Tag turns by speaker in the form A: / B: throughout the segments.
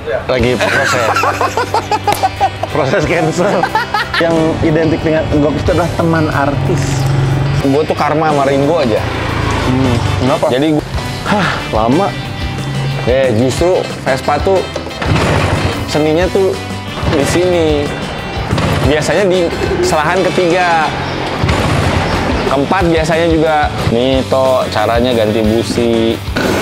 A: Lagi proses. Proses cancel. Yang identik dengan Enggok itu adalah teman artis.
B: Gue tuh karma sama Ringo aja.
A: Kenapa?
B: Jadi
A: Lama.
B: justru Vespa tuh seninya tuh di sini. Biasanya di selahan ketiga. Keempat biasanya juga nih toh caranya ganti busi.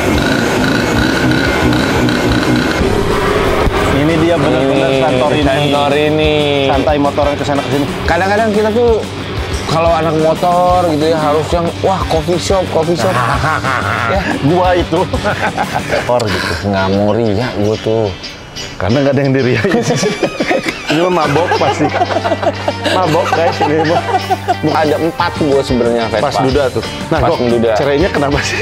A: Ini dia benar-benar Santorini. Santai motoran kesana kesini.
B: Kadang-kadang kita tuh kalau anak motor gitu ya harus yang wah coffee shop.
A: Ya, gua itu. Or gitu.
B: Nggak mau riak gua tuh.
A: Karena nggak ada yang diriain. Ini mah mabok pasti. Mabok guys ini mah.
B: Ada 4 gua sebenarnya Vespa.
A: Pas duda tuh. Nah,
B: pas
A: Gok,
B: duda.
A: cerainya kenapa sih?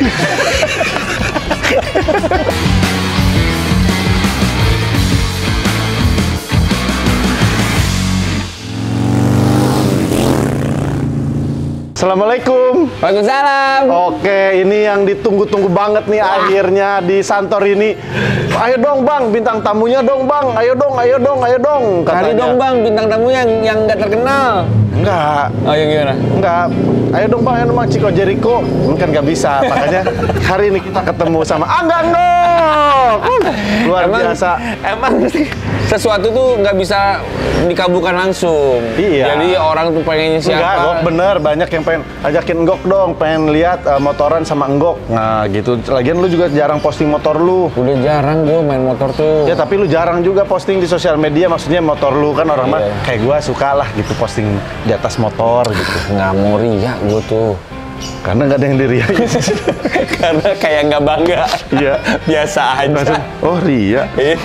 A: Assalamualaikum.
B: Waalaikumsalam.
A: Oke, ini yang ditunggu-tunggu banget nih akhirnya di Santorini. Ayo dong bang, bintang tamunya dong bang. Ayo dong.
B: Kali dong bang, bintang tamu yang nggak terkenal.
A: Enggak.
B: Oh yang gimana?
A: Enggak. Ayo dong bang, Chico Jericho. Kan nggak bisa, makanya hari ini kita ketemu sama Angga Enggok. Luar biasa.
B: Emang sesuatu tuh nggak bisa dikabulkan langsung.
A: Iya.
B: Jadi orang tuh pengennya siapa?
A: Enggak, Gok, bener. Banyak yang pengen ajakin Enggok dong, pengen lihat motoran sama Enggok. Nah gitu. Lagian lu juga jarang posting motor lu.
B: Udah jarang gue main motor tuh.
A: Ya tapi lu jarang juga posting di sosial media, maksudnya motor lu kan orang mah kayak gua suka lah gitu posting di atas motor gitu.
B: Nggak mau riak gue tuh.
A: Karena nggak ada yang diriain.
B: Karena kayak nggak bangga.
A: Iya.
B: Biasa aja.
A: Oh Ria.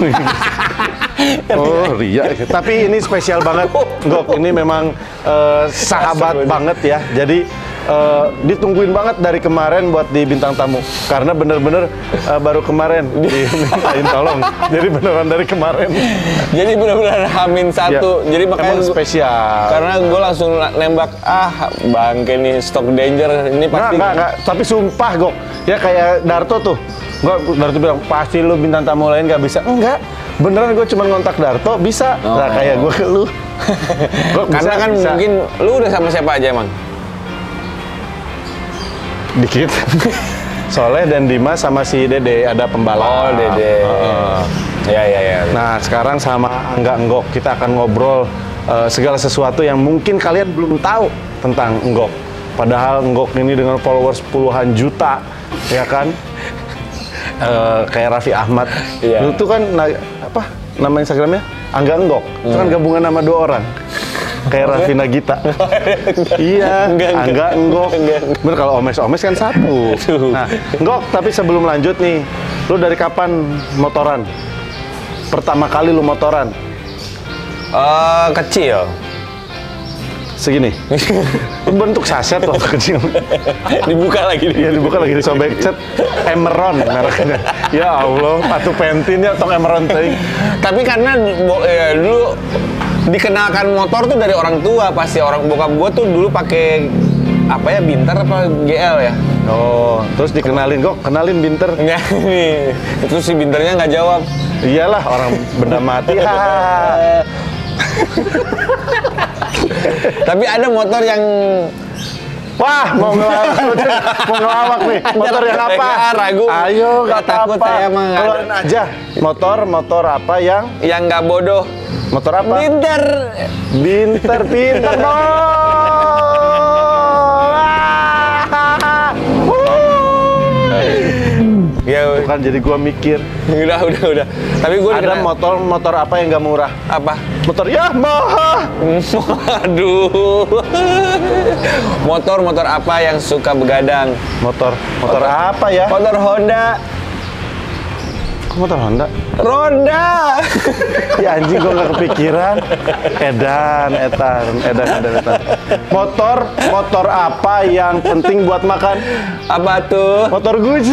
A: Oh Ria. Tapi ini spesial banget, Gok. Ini memang sahabat banget ya. Jadi ditungguin banget dari kemarin buat di bintang tamu. Karena bener-bener baru kemarin dimintain tolong. Jadi beneran dari kemarin.
B: Jadi benar-benar H-1. Ya. Jadi makanya
A: emang spesial.
B: Karena gue langsung nembak, bangke nih stok danger ini pasti.
A: Nggak. Tapi sumpah Gok, ya kayak Darto tuh. Darto bilang pasti lu bintang tamu lain nggak bisa. Enggak. Beneran gue cuma ngontak Darto bisa. Nah kayak gue ke lu.
B: Karena kan bisa. Mungkin lu udah sama siapa aja emang?
A: Dikit. Soleh dan Dimas sama si Dede ada pembalap.
B: Oh Dede. Ya.
A: Nah sekarang sama Angga Enggok kita akan ngobrol segala sesuatu yang mungkin kalian belum tahu tentang Enggok. Padahal Enggok ini dengan followers puluhan juta, ya kan? Kayak Raffi Ahmad. Lu tuh kan apa nama Instagramnya? Angga Enggok. Itu kan gabungan nama 2 orang. Kayak Raffi Nagita. Iya, Angga Enggok. Bener kalau Omes kan 1. Nah, Enggok, tapi sebelum lanjut nih, lu dari kapan motoran? Pertama kali lu motoran?
B: Kecil.
A: Segini. Bentuk saset waktu kecil.
B: Dibuka lagi.
A: Iya, dibuka lagi disobek cet. Emeron mereknya. Ya Allah, patu pentin ya tong Emeron teuing.
B: Tapi karena dulu dikenalkan motor tuh dari orang tua, pasti orang bokap gue tuh dulu pakai apa ya, Binter apa GL ya.
A: Oh, terus dikenalin Gok, kenalin Binter.
B: Enggak nih. Terus si Binternya nggak jawab.
A: Iyalah orang benda mati.
B: Tapi ada motor yang
A: wah, mau ngelawak nih. Motor yang apa?
B: Ragu.
A: Ayo, nggak
B: takut
A: apa-apa.
B: saya mah.
A: Keluarin aja. Motor apa yang
B: nggak bodoh.
A: Motor apa?
B: Binter dong. Ya,
A: bukan jadi gua mikir.
B: Udah. Tapi gua
A: ada motor apa yang nggak murah?
B: Apa?
A: Motor Yamaha.
B: Aduh. Motor apa yang suka begadang?
A: Motor apa ya?
B: Motor Honda.
A: Kok motor Honda?
B: Ronda.
A: Ya anjing, gua nggak kepikiran. Edan. Motor apa yang penting buat makan?
B: Apa tuh?
A: Motor Gucci.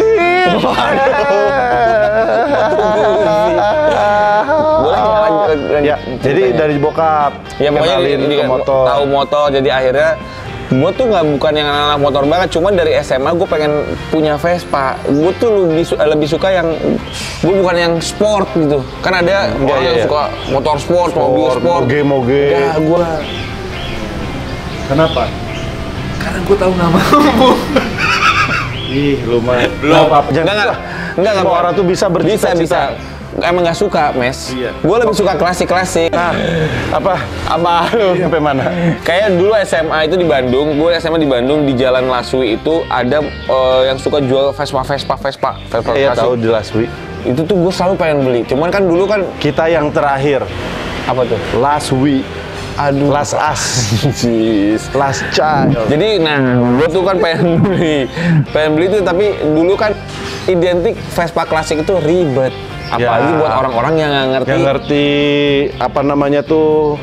B: Boleh
A: ya, jadi dari bokap.
B: Ya pokoknya
A: ke motor.
B: Tahu motor, jadi akhirnya Gue tuh bukan yang anak motor banget, cuman dari SMA gue pengen punya Vespa. Gue tuh lebih suka yang, gue bukan yang sport gitu. Kan ada orang yang suka motor sport, mobil sport.
A: Moge.
B: Ya, gue.
A: Kenapa?
C: Karena gue tahu nama lu.
A: Ih, lumayan.
B: Belum.
A: Enggak. Semua orang tuh bisa bercita-cita.
B: Bisa. Emang nggak suka, Mes.
A: Iya.
B: Gue lebih suka klasik-klasik.
A: Nah, apa lu sampai mana?
B: Kayak dulu SMA itu di Bandung, gue SMA di Bandung di Jalan Laswi itu ada yang suka jual Vespa
A: Iya,
B: klasik.
A: tahu di Laswi.
B: Itu tuh gue selalu pengen beli. Cuman kan dulu kan
A: Kita yang terakhir,
B: apa tuh?
A: Laswi.
B: Aduh.
A: Last As.
B: Jeez.
A: Last Child.
B: Jadi, gue tuh kan pengen beli itu, tapi dulu kan identik Vespa klasik itu ribet. Apalagi buat orang-orang yang nggak ngerti.
A: Yang ngerti apa namanya tuh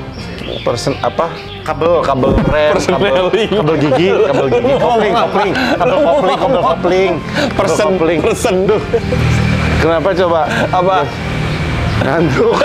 A: kabel rem, kabel gigi, kopling.
B: Persen.
A: Duh. Kenapa coba?
B: Apa?
A: Ngantuk.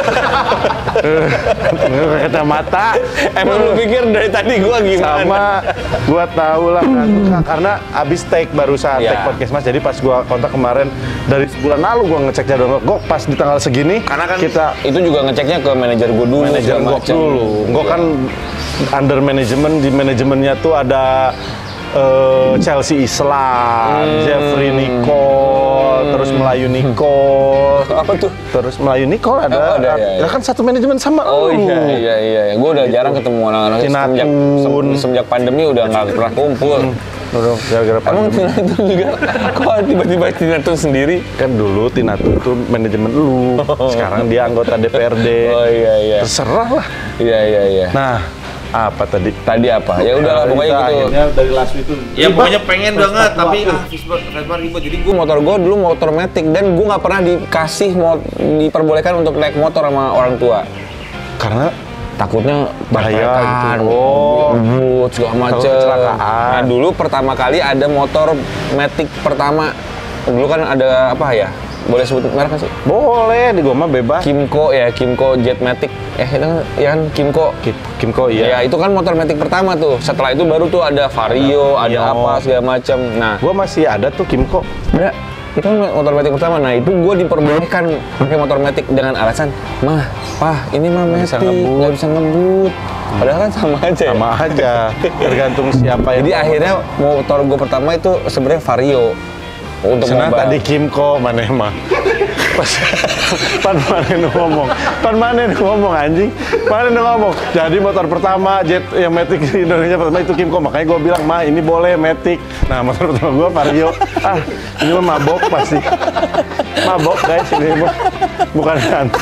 A: Kacamata.
B: Emang lu pikir dari tadi gua gimana?
A: Sama, gua tahu lah ngantuk karena abis take barusan
B: Ya.
A: take podcast Mas. Jadi pas gua kontak kemarin dari sebulan lalu gua ngecek jadwal gua pas di tanggal segini.
B: Karena kan
A: kita
B: itu juga ngeceknya ke manajer gua dulu.
A: manajer
B: segala
A: gua
B: macam.
A: dulu. Gua kan under manajemen, di manajemennya tuh ada Chelsea Islam, Jeffrey Nicole, terus Melayu Nicole.
B: Apa tuh?
A: Terus Melayu Nicole ada.
B: Oh, ada, ya.
A: Ya kan satu manajemen sama
B: Oh
A: lu.
B: iya. Gue udah jarang ketemu anak-anak semenjak pandemi udah nggak pernah kumpul.
A: Udah gara-gara
B: Emang
A: pandemi.
B: Tinatun juga, kok tiba-tiba Tinatun sendiri?
A: Kan dulu Tinatun tuh manajemen lu. Sekarang dia anggota DPRD.
B: Oh iya.
A: Terserah lah.
B: Iya.
A: Nah, apa tadi?
B: Tadi apa? Ya udahlah pokoknya gitu.
A: Akhirnya dari Laswi itu.
C: Ya pokoknya pengen banget, tapi Vespa ribet. Jadi gue
B: Gue dulu motor matic dan gue nggak pernah diperbolehkan untuk naik motor sama orang tua.
A: Karena
B: Takutnya
A: bahaya
B: baterai,
A: gitu. Oh.
B: ribut, segala macem.
A: kecelakaan.
B: Nah dulu pertama kali ada motor matic pertama. Dulu kan ada apa ya? Boleh sebut merek nggak sih?
A: boleh di gua mah bebas.
B: Kimco Jetmatic. Itu kan Kimco.
A: Kimco iya.
B: Ya itu kan motor matic pertama tuh. Setelah itu baru tuh ada Vario, ada apa segala macam. Nah,
A: Gua masih ada tuh Kimco.
B: ada itu kan motor matic pertama. Nah, itu gue diperbolehkan pakai motor matic dengan alasan, "Mah, Pah, ini mah matic, nggak bisa ngebut." Padahal kan sama aja. Ya?
A: Sama aja. Tergantung siapa yang.
B: Jadi akhirnya motor gue pertama itu sebenarnya Vario untuk
A: Senang
B: mobile.
A: tadi Kimco mana emang. Pan mana ngomong anjing. Mana ngomong. Jadi motor pertama jet yang Matic di Indonesia pertama itu Kimco. Makanya gue bilang, "Ma, ini boleh Matic." Nah, motor pertama gue Vario. Ini mah mabok pasti. Mabok guys, ini mah bukan ngantuk.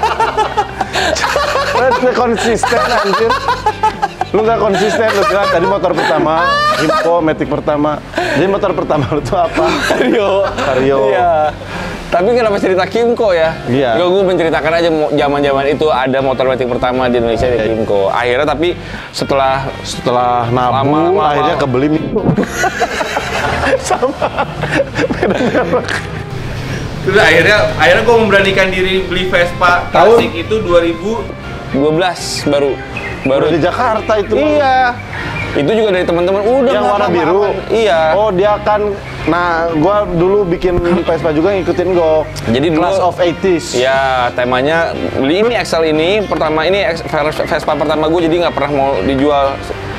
A: Lu konsisten anjir. Lu nggak konsisten, lu bilang tadi motor pertama Kimco, Matic pertama. Jadi motor pertama lu tuh apa? Vario.
B: Iya. Tapi kenapa cerita Kimco ya?
A: Iya.
B: Gue menceritakan aja zaman-zaman itu ada motor matic pertama di Indonesia di Kimco. Akhirnya tapi setelah
A: Nabung,
B: lama.
A: akhirnya kebeli Mito. Sama. Beda merek.
C: Terus akhirnya gue memberanikan diri beli Vespa klasik itu
B: 12 baru
A: Udah di Jakarta itu.
B: Iya. Itu juga dari teman-teman udah
A: Yang
B: nggak
A: warna
B: apa-apa,
A: biru.
B: aman. Iya.
A: Oh, dia kan. Nah, gua dulu bikin Vespa juga ngikutin Gok.
B: Jadi dulu
A: Class of 80s.
B: Ya, temanya beli ini Excel ini pertama ini Vespa pertama gue, jadi nggak pernah mau dijual.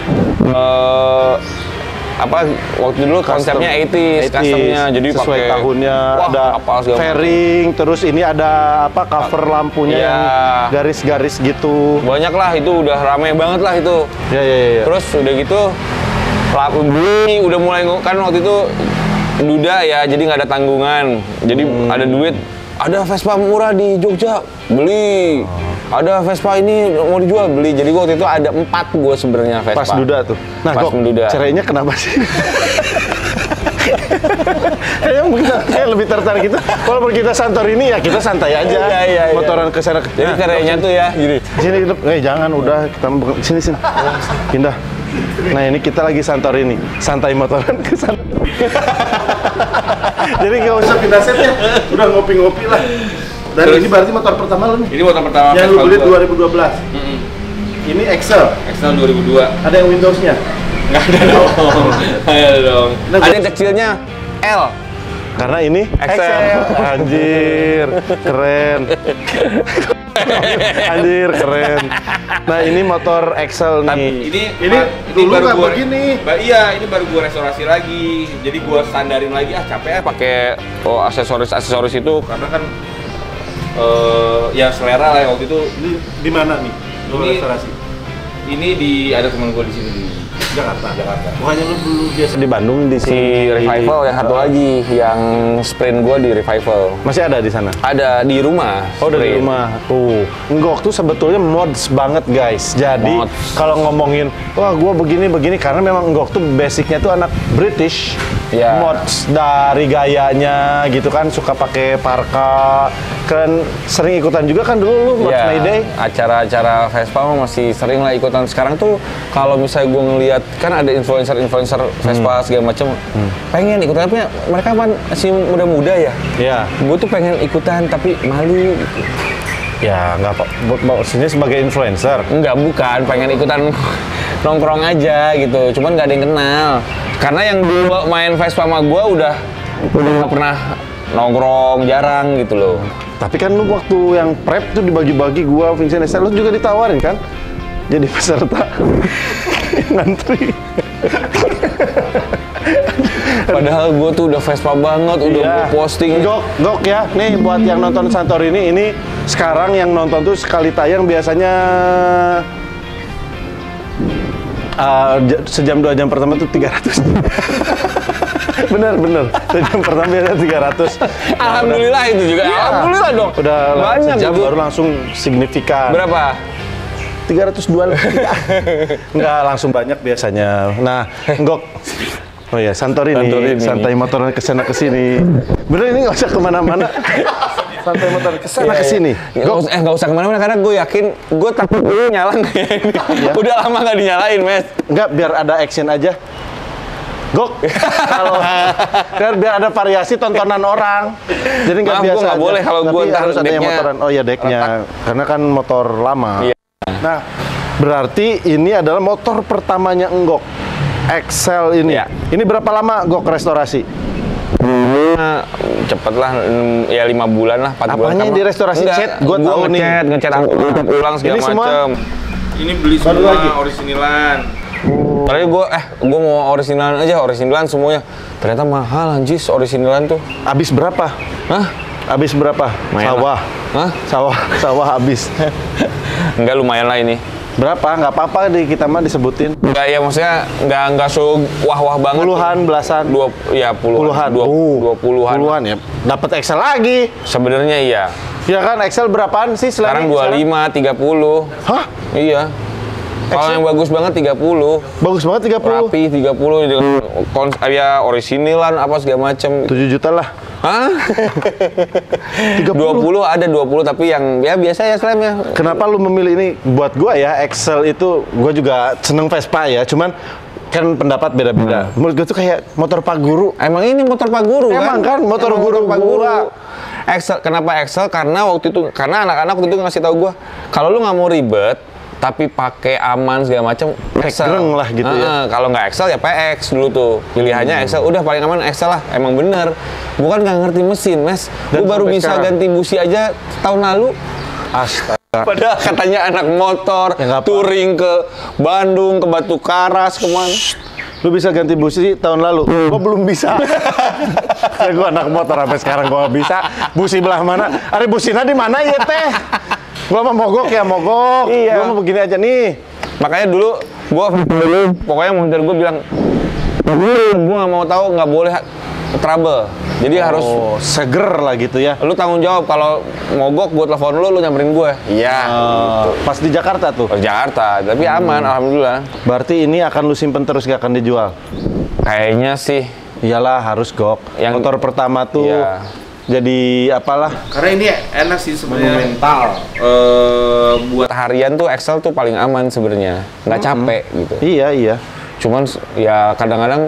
B: Waktu dulu konsepnya 80s, customnya, jadi
A: sesuai
B: pakai
A: tahunnya. Ada
B: apa segala macam.
A: fairing, terus ini ada cover lampunya
B: Iya.
A: yang garis-garis gitu.
B: Banyak lah, itu udah rame banget lah itu.
A: Ya.
B: Terus udah gitu beli, udah mulai kan waktu itu duda ya, jadi nggak ada tanggungan, jadi ada duit, ada Vespa murah di Jogja, beli. Ada Vespa ini mau dijual, beli. Jadi waktu itu ada 4 gue sebenarnya Vespa.
A: Pas duda tuh. Nah,
B: pas
A: Gok,
B: menduda.
A: cerainya kenapa sih? Kayaknya kayak lebih tertarik itu. Walaupun kita Santorini ya kita santai aja.
B: Iya.
A: Motoran ke sana.
B: Jadi cerainya tuh ya, gini.
A: Sini, jangan udah kita sini. Pindah. Nah, ini kita lagi Santorini. Santai motoran ke sana. Jadi nggak usah pindah setnya. Udah ngopi-ngopi lah. Dan
C: Terus,
A: ini berarti motor pertama lu nih.
C: Ini motor pertama
A: Yang lu
C: Vespa
A: beli
C: gua.
A: 2012. Ini Excel.
C: Excel 2002.
A: Ada yang Windows-nya.
B: Nggak ada dong. Ada dong. Ada yang kecilnya L.
A: Karena ini
B: Excel.
A: Anjir, keren. Anjir, keren. Nah, ini motor Excel nih.
C: Ini
A: dulu
C: baru
A: nggak
C: gua
A: begini.
C: Iya, ini baru gua restorasi lagi. Jadi gua standarin lagi, capek
B: Pakai aksesoris itu
C: karena kan ya selera lah ya waktu itu.
A: Ini di mana nih? Lu
C: Ini-
A: restorasi?
C: Ini ada teman gua di sini di Jakarta.
A: Bukannya lu dulu biasa di Bandung di
B: si
A: sini?
B: Revival yang satu lagi, yang sprint gua di Revival.
A: Masih ada di sana?
B: Ada di rumah.
A: Oh, dari
B: sprint.
A: rumah. Tuh, Enggok tuh sebetulnya mods banget, guys. Jadi,
B: Mods.
A: kalau ngomongin, wah gua begini-begini, karena memang Enggok tuh basicnya tuh anak British.
B: Ya.
A: Mods dari gayanya gitu kan, suka pakai parka. Kan sering ikutan juga kan dulu lu Mods
B: Iya,
A: Mayday.
B: acara-acara Vespa mah masih sering lah ikutan. Sekarang tuh kalau misalnya gue ngeliat kan ada influencer Vespa segala macem, pengen ikutan, tapi mereka kan masih muda-muda ya.
A: Iya.
B: Gue tuh pengen ikutan tapi malu.
A: Ya, nggak apa. Maksudnya sebagai influencer.
B: Enggak, bukan, pengen ikutan nongkrong aja gitu. Cuman nggak ada yang kenal. Karena yang dulu main Vespa sama gue udah nggak pernah nongkrong, jarang gitu loh.
A: Tapi kan lu waktu yang prep tuh dibagi-bagi gua, Vincent Esther, lu juga ditawarin kan? Jadi peserta ngantri.
B: Padahal gue tuh udah Vespa banget, udah
A: Iya.
B: gua posting.
A: Gok ya, nih buat yang nonton Santorini ini sekarang yang nonton tuh sekali tayang biasanya sejam 2 jam pertama tuh 300. bener, sejam pertama biasanya 300.
B: Alhamdulillah itu juga,
A: Iya.
B: alhamdulillah dong.
A: Udah
B: banyak
A: sejam
B: gitu.
A: baru langsung signifikan.
B: Berapa?
A: 302 Enggak, langsung banyak biasanya. Nah, Gok. Oh ya, Santorini. Santai motor kesana kesini. Bener ini nggak usah kemana-mana. Santai motor kesana kesini. Gok.
B: Nggak usah kemana-mana karena gue yakin, gue takut ini nyala kayak ini. Udah lama nggak dinyalain, Mes.
A: Enggak, biar ada action aja. Gok. Kalau biar ada variasi tontonan orang. Jadi nggak
B: Maaf,
A: biasa
B: gua nggak
A: aja.
B: boleh kalau
A: Tapi
B: gua ntar
A: harus ada yang
B: decknya
A: motoran. Oh ya, decknya. Karena kan motor lama.
B: Iya.
A: Nah, berarti ini adalah motor pertamanya Enggok. Excel ini.
B: Iya.
A: Ini berapa lama Gok restorasi?
B: Cepet lah, ya 5 bulan lah, 4 bulan.
A: Apanya yang direstorasi? Cat? Gua tahu nih.
B: ngecat ulang segala
A: Ini semua?
B: macem.
C: Ini beli
A: Baru
C: semua
A: lagi?
C: originalan.
B: Tadi gue mau originalan semuanya. Ternyata mahal anjis originalan tuh.
A: Habis berapa?
B: Hah?
A: Habis berapa?
B: Lumayan
A: Sawah.
B: Hah?
A: Sawah habis.
B: Enggak, lumayan lah ini.
A: Berapa? Nggak apa-apa kita mah disebutin.
B: Enggak, ya maksudnya enggak so wah-wah banget.
A: Puluhan, belasan.
B: Puluhan.
A: Oh,
B: 20-an.
A: Puluhan ya. Dapat Excel lagi.
B: Sebenarnya iya.
A: Ya kan Excel berapaan sih
B: Sekarang
A: selain
B: 25, 30.
A: Hah?
B: Iya. Kalau yang bagus banget 30.
A: Bagus banget 30.
B: Rapi 30 dengan ya originalan apa segala macem.
A: 7 juta lah.
B: Hah?
A: 30.
B: 20 ada 20 tapi yang ya biasa ya Slam ya.
A: Kenapa lu memilih ini? Buat gua ya Excel itu gua juga seneng Vespa ya, cuman kan pendapat beda-beda. Menurut gua tuh kayak motor Pak Guru.
B: Emang ini motor Pak Guru kan?
A: Emang kan motor
B: Emang
A: guru
B: Pak Guru.
A: gua.
B: Excel, kenapa Excel? Karena waktu itu, karena anak-anak waktu itu ngasih tahu gua, kalau lu nggak mau ribet, tapi pakai aman segala macam, Excel.
A: Greng lah gitu ya.
B: Kalau nggak Excel ya PX dulu tuh. Pilihannya Excel, udah paling aman Excel lah. Emang bener. Gua kan nggak ngerti mesin, Mes.
A: Dan
B: Gua baru
A: sampai
B: bisa
A: sekarang?
B: ganti busi aja tahun lalu.
A: Astaga.
B: Padahal katanya anak motor,
A: Ya, nggak apa.
B: touring ke Bandung, ke Batu Karas, kemana.
A: Lu bisa ganti busi tahun lalu. Gua belum bisa. Ya gua anak motor sampai sekarang gua nggak bisa. Busi belah mana? Ari busina di mana ya teh? Gua mah mogok ya mogok.
B: Iya.
A: Gua mau begini aja nih.
B: Makanya dulu pokoknya montir gue bilang, gue nggak mau tahu, nggak boleh trouble. Jadi harus
A: seger lah gitu ya.
B: lu tanggung jawab. Kalau mogok gue telepon lu nyamperin gue. Iya.
A: Pas di Jakarta tuh.
B: Ke Jakarta, tapi aman alhamdulillah.
A: Berarti ini akan lu simpen terus gak akan dijual?
B: Kayaknya sih.
A: Iyalah harus Gok.
B: Yang-
A: Motor pertama tuh
B: Iya.
A: jadi apalah?
C: Karena ini enak sih sebenarnya.
A: Monumental.
C: Buat
B: Buat harian tuh Excel tuh paling aman sebenarnya. Nggak capek gitu.
A: Iya.
B: Cuman ya kadang-kadang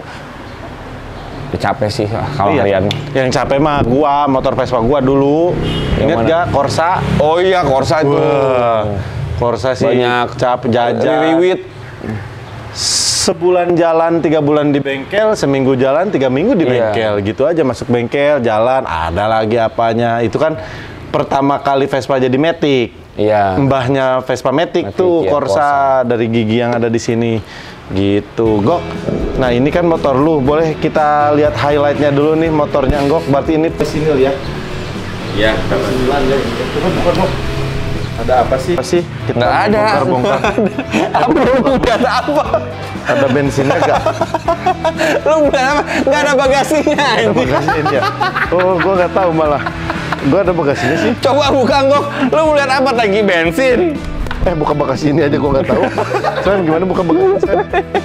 B: capek sih kalau
A: Iya.
B: harian.
A: Yang capek mah gua, motor Vespa gua dulu.
B: Yang
A: Ingat
B: mana?
A: gak Corsa?
B: Oh iya, Corsa itu.
A: Wah, Corsa sih
B: Banyak
A: cap jajan.
B: ririwit.
A: sebulan jalan 3 bulan di bengkel, seminggu jalan 3 minggu di
B: Iya.
A: bengkel, gitu aja. Masuk bengkel, jalan, ada lagi apanya. Itu kan pertama kali Vespa jadi Matic.
B: Iya.
A: Mbahnya Vespa Matic
B: Matic,
A: tuh,
B: iya,
A: Corsa dari gigi yang ada di sini. Gitu, Gok. Nah, ini kan motor lu. Boleh kita lihat highlightnya dulu nih motornya, Gok. Berarti ini sini lihat.
C: Iya.
A: Coba buka, Gok. Ada apa sih? Kita
B: Nggak ada.
A: bongkar.
B: Apa lu ada apa?
A: Ada bensinnya nggak?
B: Lu bukan apa? Nggak ada bagasinya.
A: Ada
B: anjing.
A: bagasinya ya? Oh, gua nggak tahu malah. Gua ada bagasinya sih.
B: Coba buka Gok. Lu mau lihat apa? Tangki bensin.
A: Buka bagasi ini aja gua nggak tahu. Sen, gimana buka bagasi? Sen?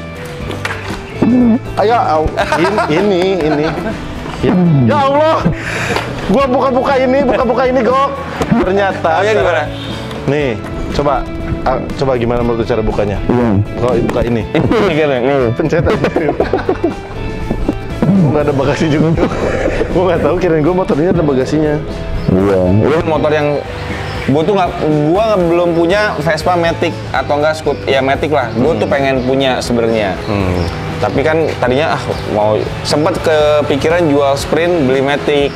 A: Ayo, ini. Ya Allah, gua buka ini, Gok. Ternyata.
B: Oh, ya gimana?
A: Nih, coba gimana menurut cara bukanya? Kalau buka ini,
B: Ini kan, nih.
A: pencet aja. Nggak ada bagasi juga. Gua nggak tahu, kirain gua motornya ada bagasinya.
B: Iya. Ini motor yang gua belum punya Vespa Matic atau enggak Scoot ya Matic lah. Gua tuh pengen punya sebenarnya. Tapi kan tadinya mau sempat kepikiran jual Sprint beli Matic.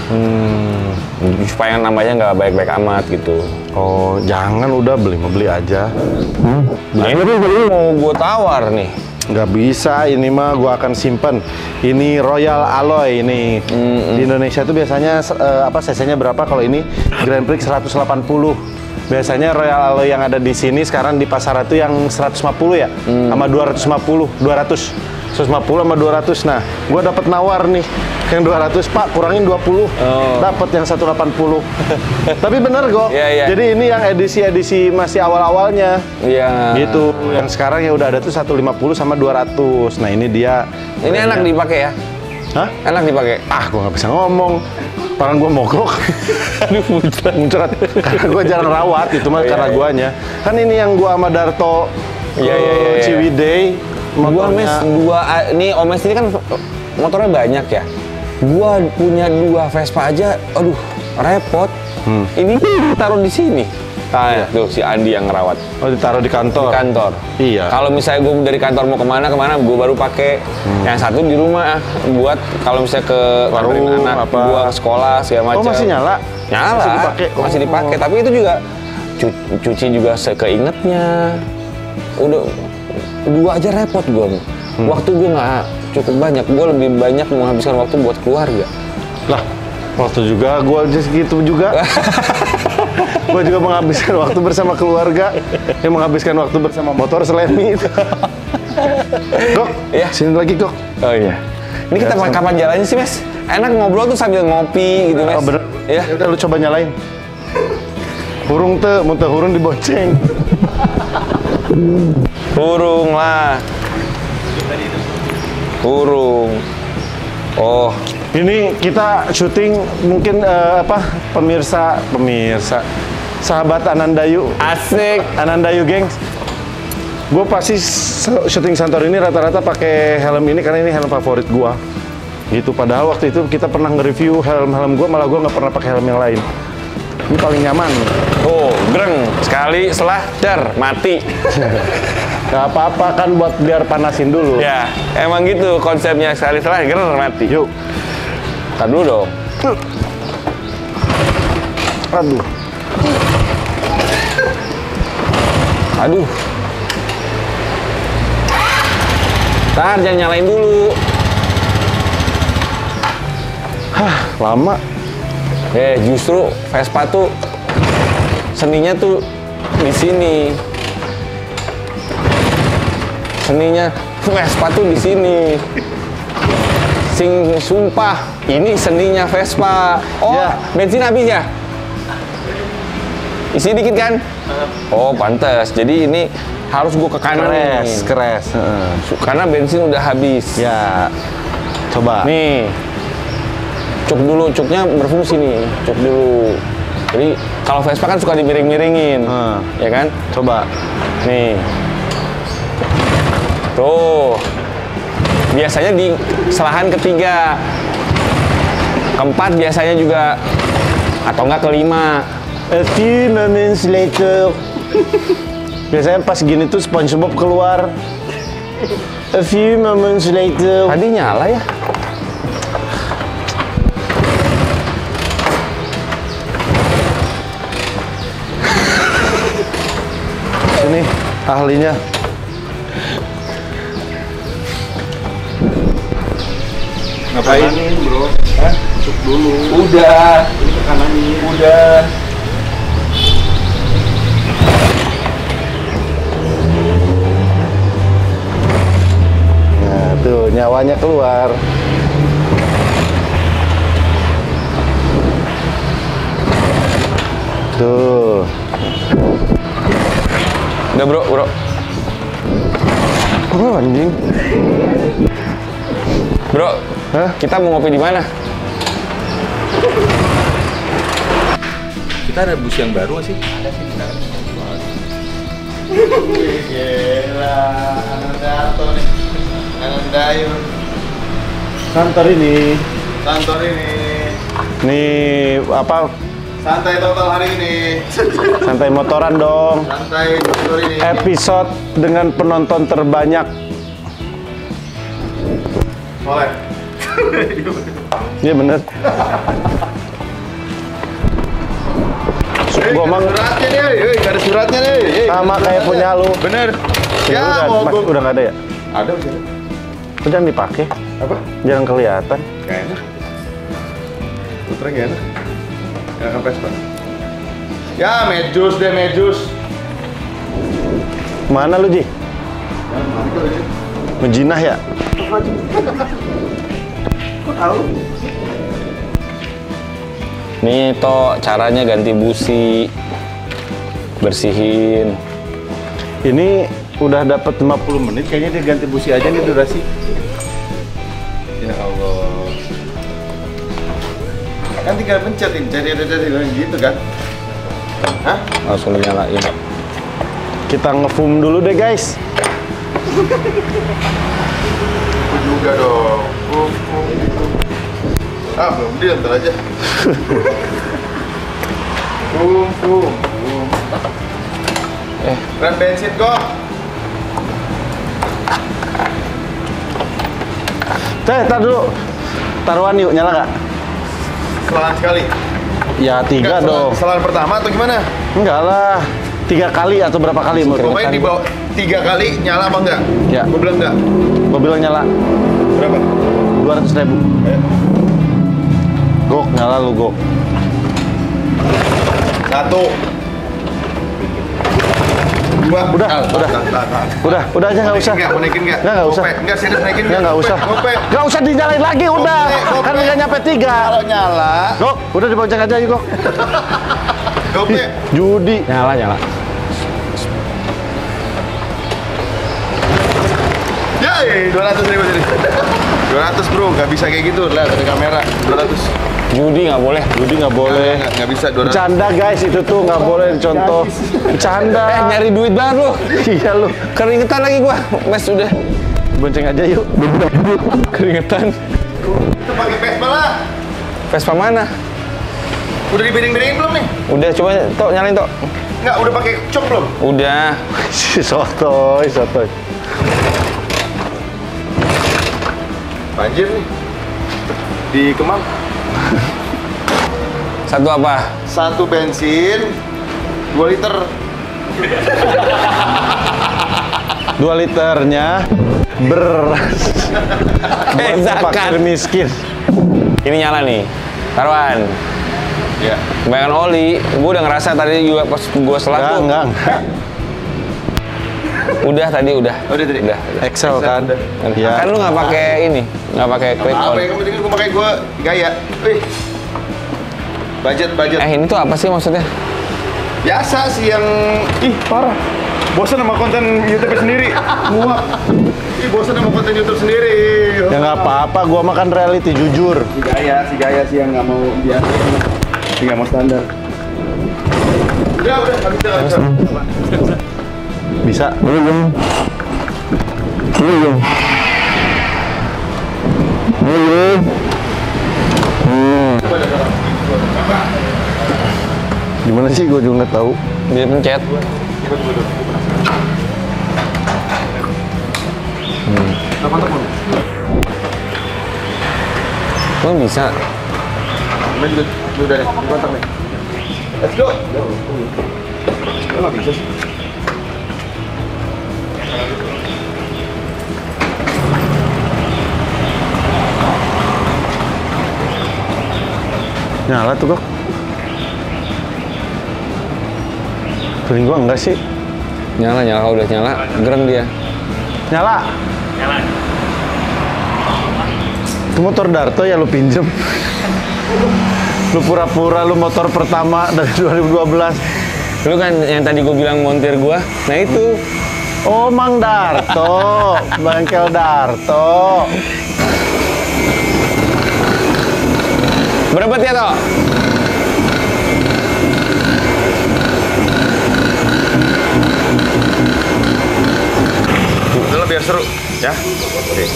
B: Supaya nambahnya nggak baik-baik amat gitu.
A: Oh, jangan, udah beli aja.
B: Nah, ini tuh mau gua tawar nih.
A: Nggak bisa, ini mah gua akan simpen. Ini Royal Alloy ini. Di Indonesia tuh biasanya cc-nya berapa? Kalau ini Grand Prix 180. Biasanya Royal Alloy yang ada di sini sekarang di pasaran itu yang 150 ya, sama 250, 200. 150 sama 200. Nah, gua dapat nawar nih. Yang 200, Pak, kurangin 20. Dapat yang 180. Tapi bener, Go.
B: Iya.
A: Jadi ini yang edisi masih awal-awalnya.
B: Iya.
A: Gitu. Yang sekarang ya udah ada tuh 150 sama 200. Nah, ini dia.
B: Ini enak dipakai ya?
A: Hah?
B: Enak dipakai.
A: Gua nggak bisa ngomong. Tangan gua mogok.
B: Aduh,
A: Muncrat. Karena gua jarang rawat, itu mah karena guanya. Kan ini yang gua sama Darto
B: Iya.
A: Ciwidey.
B: Nih Omes ini kan motornya banyak ya. Gua punya 2 Vespa aja, aduh repot. Ini taruh di sini. Nah, tuh si Andi yang ngerawat
A: Oh, ditaruh di kantor.
B: di kantor.
A: Iya.
B: Kalau misalnya gue dari kantor mau kemana, gue baru pakai. Yang satu di rumah buat kalau misalnya ke
A: Warung,
B: nganterin anak,
A: apa.
B: gua sekolah segala macam.
A: Oh, masih nyala?
B: Nyala.
A: Masih dipakai?
B: Masih dipakai. Tapi itu juga cuci juga sekeingetnya. Udah 2 aja repot gue. Waktu gue nggak cukup banyak. Gue lebih banyak menghabiskan waktu buat keluarga.
A: Lah, waktu juga gua aja segitu juga. Gua juga menghabiskan waktu bersama keluarga, yang menghabiskan waktu bersama motor selain itu. Gok,
B: Iya.
A: sini lagi, Gok.
B: Oh iya. Ini kita kapan jalannya sih, Mas? Enak ngobrol tuh sambil ngopi gitu, Mas.
A: Oh, bener.
B: Iya.
A: Ya udah, lu coba nyalain. Hurung teh, muntah hurung dibonceng.
B: Hurung lah. Hurung. Oh,
A: Ini kita syuting mungkin pemirsa sahabat Anandayu
B: asik.
A: Anandayu gengs. Gue pasti syuting Santorini rata-rata pakai helm ini karena ini helm favorit gue. Gitu, padahal waktu itu kita pernah nge-review helm-helm gue, malah gue nggak pernah pakai helm yang lain. Ini paling nyaman.
B: Tuh, greng. Sekali selah, mati.
A: Gak apa-apa kan, buat biar panasin dulu.
B: Ya, emang gitu konsepnya, sekali selah, greng, mati.
A: Yuk.
B: Tar dulu dong.
A: Aduh.
B: Aduh. Tar, jangan nyalain dulu.
A: Lama.
B: Justru Vespa tuh seninya tuh di sini. Seninya Vespa tuh di sini. Sing sumpah, ini seninya Vespa. Oh,
A: Ya.
B: bensin habis ya? Isi dikit kan? Oh, pantas. Jadi ini harus gua ke kanan nih.
A: Keres.
B: Karena bensin udah habis.
A: Ya. Coba.
B: Nih, cuk dulu, cuknya berfungsi nih, cuk dulu. Jadi kalau Vespa kan suka dimiring-miringin, ya kan?
A: Coba.
B: Nih, tuh. Biasanya di selahan ketiga, keempat biasanya juga, atau enggak kelima.
A: A few moments later. Biasanya pas gini tuh SpongeBob keluar. A few moments later.
B: Tadi nyala ya?
A: Sini ahlinya.
C: Ngapain? Bro. Masuk dulu.
B: Udah.
C: Ini ke kananin.
B: Udah.
A: Nah, tuh nyawanya keluar. Tuh.
B: Udah bro.
A: Oh, anjing.
B: Bro,
A: Hah?
B: kita mau ngopi di mana?
C: Kita ada bus yang baru nggak sih? Ada sih. Gila, Anandato nih. Anandayo.
A: Kantor ini.
C: Kantor ini.
A: Nih apa?
C: Santai total hari ini.
A: Santai motoran dong.
C: Santai kantor ini.
A: Episode dengan penonton terbanyak.
C: Oleh.
A: Iya bener. Gua emang
C: suratnya nih, gak ada suratnya nih.
A: sama kayak punya lu.
C: Bener.
A: Ya, udah nggak ada ya?
C: Ada udah.
A: Kok jangan dipakai?
C: Apa?
A: Jangan kelihatan.
C: Gak enak. Putra gak enak. Enak Vespa. Ya, Medjus deh, Medjus.
A: Mana lu, Ji? Menjinah ya?
C: Kok tahu?
B: Nih toh caranya ganti busi, bersihin.
A: Ini udah dapat
C: 50 menit kayaknya dia ganti busi aja nih durasi. Ya Allah. Kan tinggal pencetin, cari gitu kan? Hah?
B: Langsung nyalain.
A: kita ngefoam dulu deh, guys.
C: Aku juga dong. Gitu. Ah, belum dia ntar aja. Bum. Rem bensin kok.
A: Tar dulu. Taruhan yuk, nyala nggak?
C: Kesalahan sekali.
A: Ya 3 dong.
C: Kesalahan pertama atau gimana?
A: Enggak lah. 3 kali atau berapa kali menurut
C: Pokoknya di bawah 3 kali nyala apa enggak?
A: Ya.
C: Gue bilang enggak.
A: Gua bilang nyala.
C: Berapa?
A: 200.000. Gok, nyala lu, Gok.
C: 1 2
A: Udah. Udah aja nggak usah.
C: Mau naikin nggak?
A: Nggak usah.
C: Enggak, serius naikin
A: Nggak usah.
C: Gope.
A: Nggak usah dinyalain lagi, udah.
C: Gope.
A: Kan nggak nyampe 3.
C: Kalau nyala,
A: Gok, udah dibonceng aja yuk, Gok.
C: gope.
A: Judi.
B: Nyala.
C: Ya, 200.000 jadi. 200 bro, nggak bisa kayak gitu. Lihat ada kamera. 200.
B: Judi nggak boleh.
A: Judi nggak boleh.
C: Nggak bisa 200.
A: Bercanda guys, itu tuh nggak boleh dicontoh. Bercanda.
B: Nyari duit banget lu.
A: Iya lu.
B: Keringetan lagi gua. Mas udah.
A: Bonceng aja yuk.
B: Keringetan.
C: Kita pakai Vespa lah.
B: Vespa mana?
C: Udah dibanding-bandingin belum nih?
B: Udah coba tok nyalain tok.
C: Nggak, udah pakai cok belum?
B: Udah.
A: Sotoy.
C: Banjir nih. Di Kemang.
B: Satu apa?
C: 1 bensin, 2 liter.
A: 2 liternya beras.
B: Kayak
A: Buat
B: zakat.
A: fakir miskin.
B: Ini nyala nih. Taruhan.
C: Ya.
B: Kebanyakan oli. Gua udah ngerasa tadi juga pas gua selat tuh.
A: Enggak.
B: Udah tadi udah.
C: Udah tadi.
B: Udah.
A: Excel kan?
C: udah.
A: Ya.
B: Kan lu nggak pakai ini, nggak pakai clip
C: Apa
B: on.
C: yang penting gue pakai gue gaya. Wih. Budget.
B: Ini tuh apa sih maksudnya?
C: Biasa sih yang parah. Bosan sama konten YouTube sendiri. Muak. Bosan sama konten YouTube sendiri.
A: Ya nggak apa-apa, gua makan reality jujur.
C: Si gaya sih yang nggak mau biasa. Si nggak mau standar. Udah, nggak bisa.
A: Bisa.
B: Belum.
A: Gimana sih, gua juga nggak tahu.
B: Dia pencet. Kok bisa?
C: Udah deh, kontak nih. Let's go. Kok nggak bisa sih?
A: Nyala tuh kok. Feeling gua enggak sih.
B: Nyala, udah nyala, gereng dia.
A: Nyala. Itu motor Darto ya lu pinjem. Lu pura-pura lu motor pertama dari 2012.
B: Lu kan yang tadi gue bilang montir gua. Nah itu.
A: Oh, Mang Darto, bengkel Darto.
B: Berapa ya toh?
C: Udah biar seru, ya. Oke.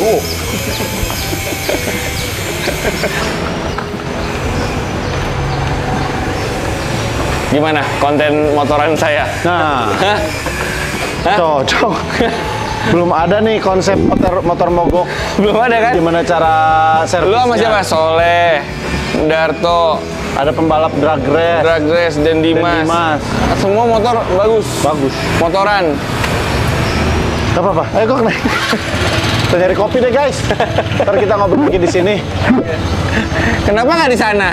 B: Gimana konten motoran saya?
A: Nah,
B: Hah?
A: cocok. Belum ada nih konsep motor mogok.
B: Belum ada kan?
A: Gimana cara servisnya?
B: Lu sama siapa? Soleh, Darto,
A: Ada pembalap drag race.
B: Drag Race, dan Dimas. Semua motor bagus.
A: Bagus.
B: Motoran.
A: Gak apa-apa. Ayo kok naik. Kita nyari kopi deh guys. Ntar kita ngobrol lagi di sini.
B: Kenapa nggak di sana?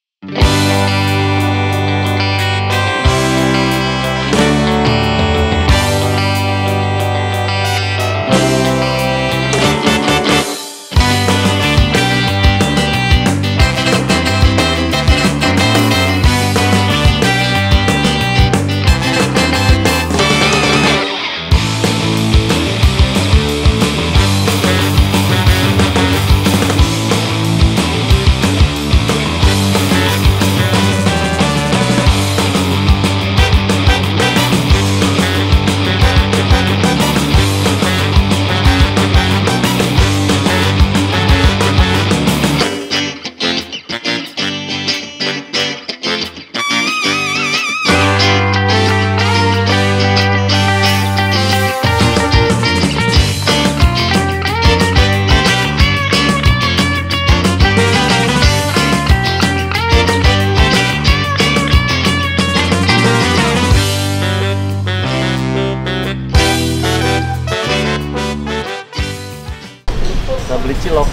A: Kita beli cilok.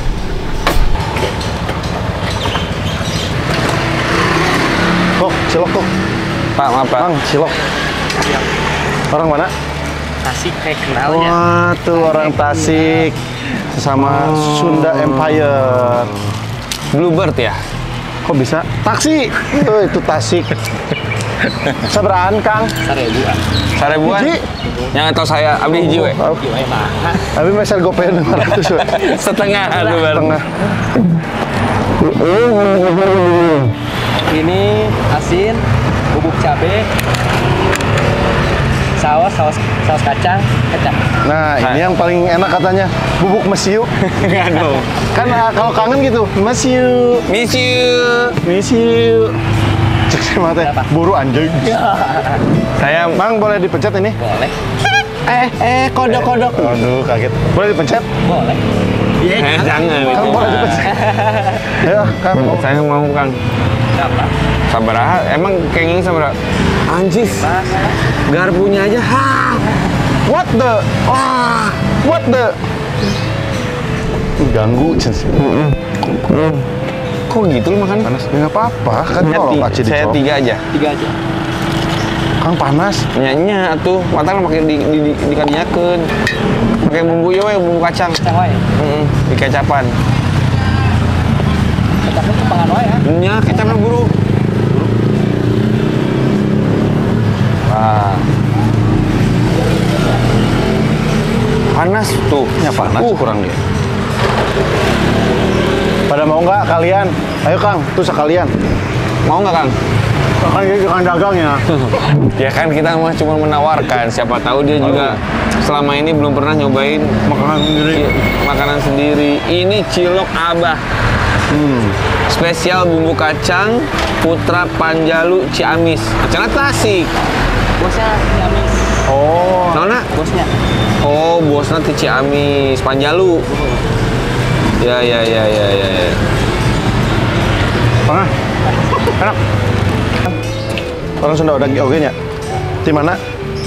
A: Kok, cilok kok.
B: Pak, maaf Pak.
A: Bang, cilok. Orang mana?
D: Tasik kayak kenal ya.
A: Wah, tuh orang Tasik. Sama Sunda Empire.
B: Bluebird ya?
A: Kok bisa? Taksi! Itu Tasik. Seberaan, Kang?
B: Sarebuan?
A: Hiji?
B: Yang tahu saya, abdi hiji we.
A: Tapi mesel gopean 500 we.
B: Setengah tuh baru.
A: Setengah.
D: Ini asin, bubuk cabe, saus kacang.
A: Nah, ini yang paling enak katanya. Bubuk mesiu.
B: Enggak dong.
A: Kan kalau kangen gitu, mesiu.
B: Miss you.
A: Mesiu. Cek si mata, buru anjing.
B: Saya
A: Bang, boleh dipencet ini?
D: Boleh.
B: kodok.
A: Aduh, kaget. Boleh dipencet?
D: Boleh.
B: Jangan.
A: Kang, boleh dipencet. Ayo, Kang.
B: Saya mau Kang.
D: Berapa?
B: Sabaraha, emang kenging sabaraha? Anjis. Garpunya aja. Ha.
A: What the? Wah, what the? Ganggu, Cens.
B: Kok gitu lu makan?
A: Panas. Ya, nggak apa-apa, kan kalau aja
B: Saya
A: dicop.
B: 3 aja.
D: 3 aja.
A: Kang panas.
B: Nya tuh, matang pakai dikadiakeun. Pakai bumbu ieu we, bumbu kacang.
D: Kacang wae.
B: Di kecapan.
D: Kacangnya kepangan wae ya.
B: Nya kecapnya buru. Ah. Panas tuh.
A: Ya panas kurang dia. Pada mau nggak kalian? Ayo Kang, tuh sekalian.
B: Mau nggak Kang?
A: Kan ini kan dagangnya.
B: Ya kan kita mah cuma menawarkan. Siapa tahu dia juga selama ini belum pernah nyobain
A: Makanan sendiri.
B: makanan sendiri. Ini cilok Abah. Spesial bumbu kacang Putra Panjalu Ciamis. Kacangnya Tasik.
D: Bosnya Ciamis.
A: Oh,
B: Nona?
D: Bosnya.
B: Oh, bosna di Ciamis, Panjalu. Ya.
A: Pernah? Enak. Orang Sunda udah oke nya. Di mana?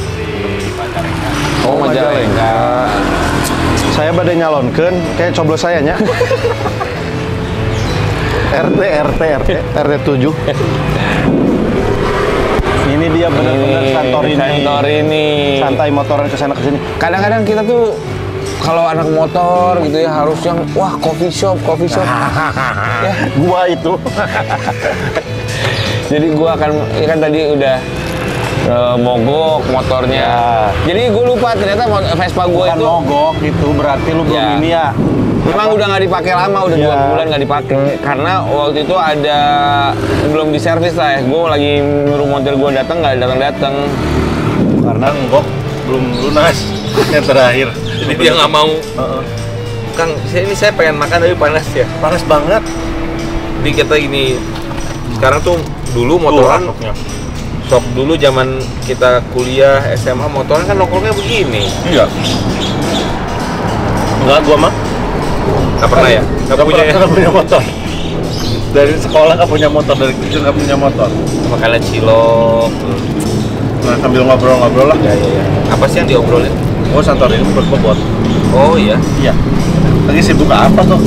B: Oh, Majalengka.
A: Saya badai nyalonkeun, kayak coblos saya nya. RT 7. Ini dia benar-benar Santorini. Santai motoran ke sana ke sini.
B: Kadang-kadang kita tuh kalau anak motor gitu ya harus yang wah coffee shop. Ya,
A: Gua itu.
B: jadi gua akan ya kan tadi udah mogok motornya. Jadi gue lupa ternyata Vespa gue
A: Bukan
B: itu
A: mogok itu berarti lu belum
B: Ya.
A: ini ya.
B: memang udah nggak dipakai lama, udah 2 bulan nggak dipakai. Karena waktu itu ada belum diservis lah ya. Gue lagi nyuruh montir gue datang nggak datang.
C: Karena nggok belum lunas yang terakhir.
E: Jadi dia nggak mau. Kang, ini saya pengen makan tapi panas ya.
C: Panas banget.
E: Jadi kita gini, sekarang tuh dulu motoran, sok dulu zaman kita kuliah SMA motoran kan nongkrongnya begini.
C: Enggak, gua mah
E: Nggak pernah ya? Nggak punya ya?
C: Nggak punya motor. Dari sekolah nggak punya motor, dari kecil nggak punya motor.
E: Makanya cilok.
C: Nah, sambil ngobrol-ngobrol lah.
E: Ya. Apa sih yang diobrolin?
C: Oh, Santorini berbobot.
E: Oh iya.
C: Iya. Lagi sibuk apa tuh?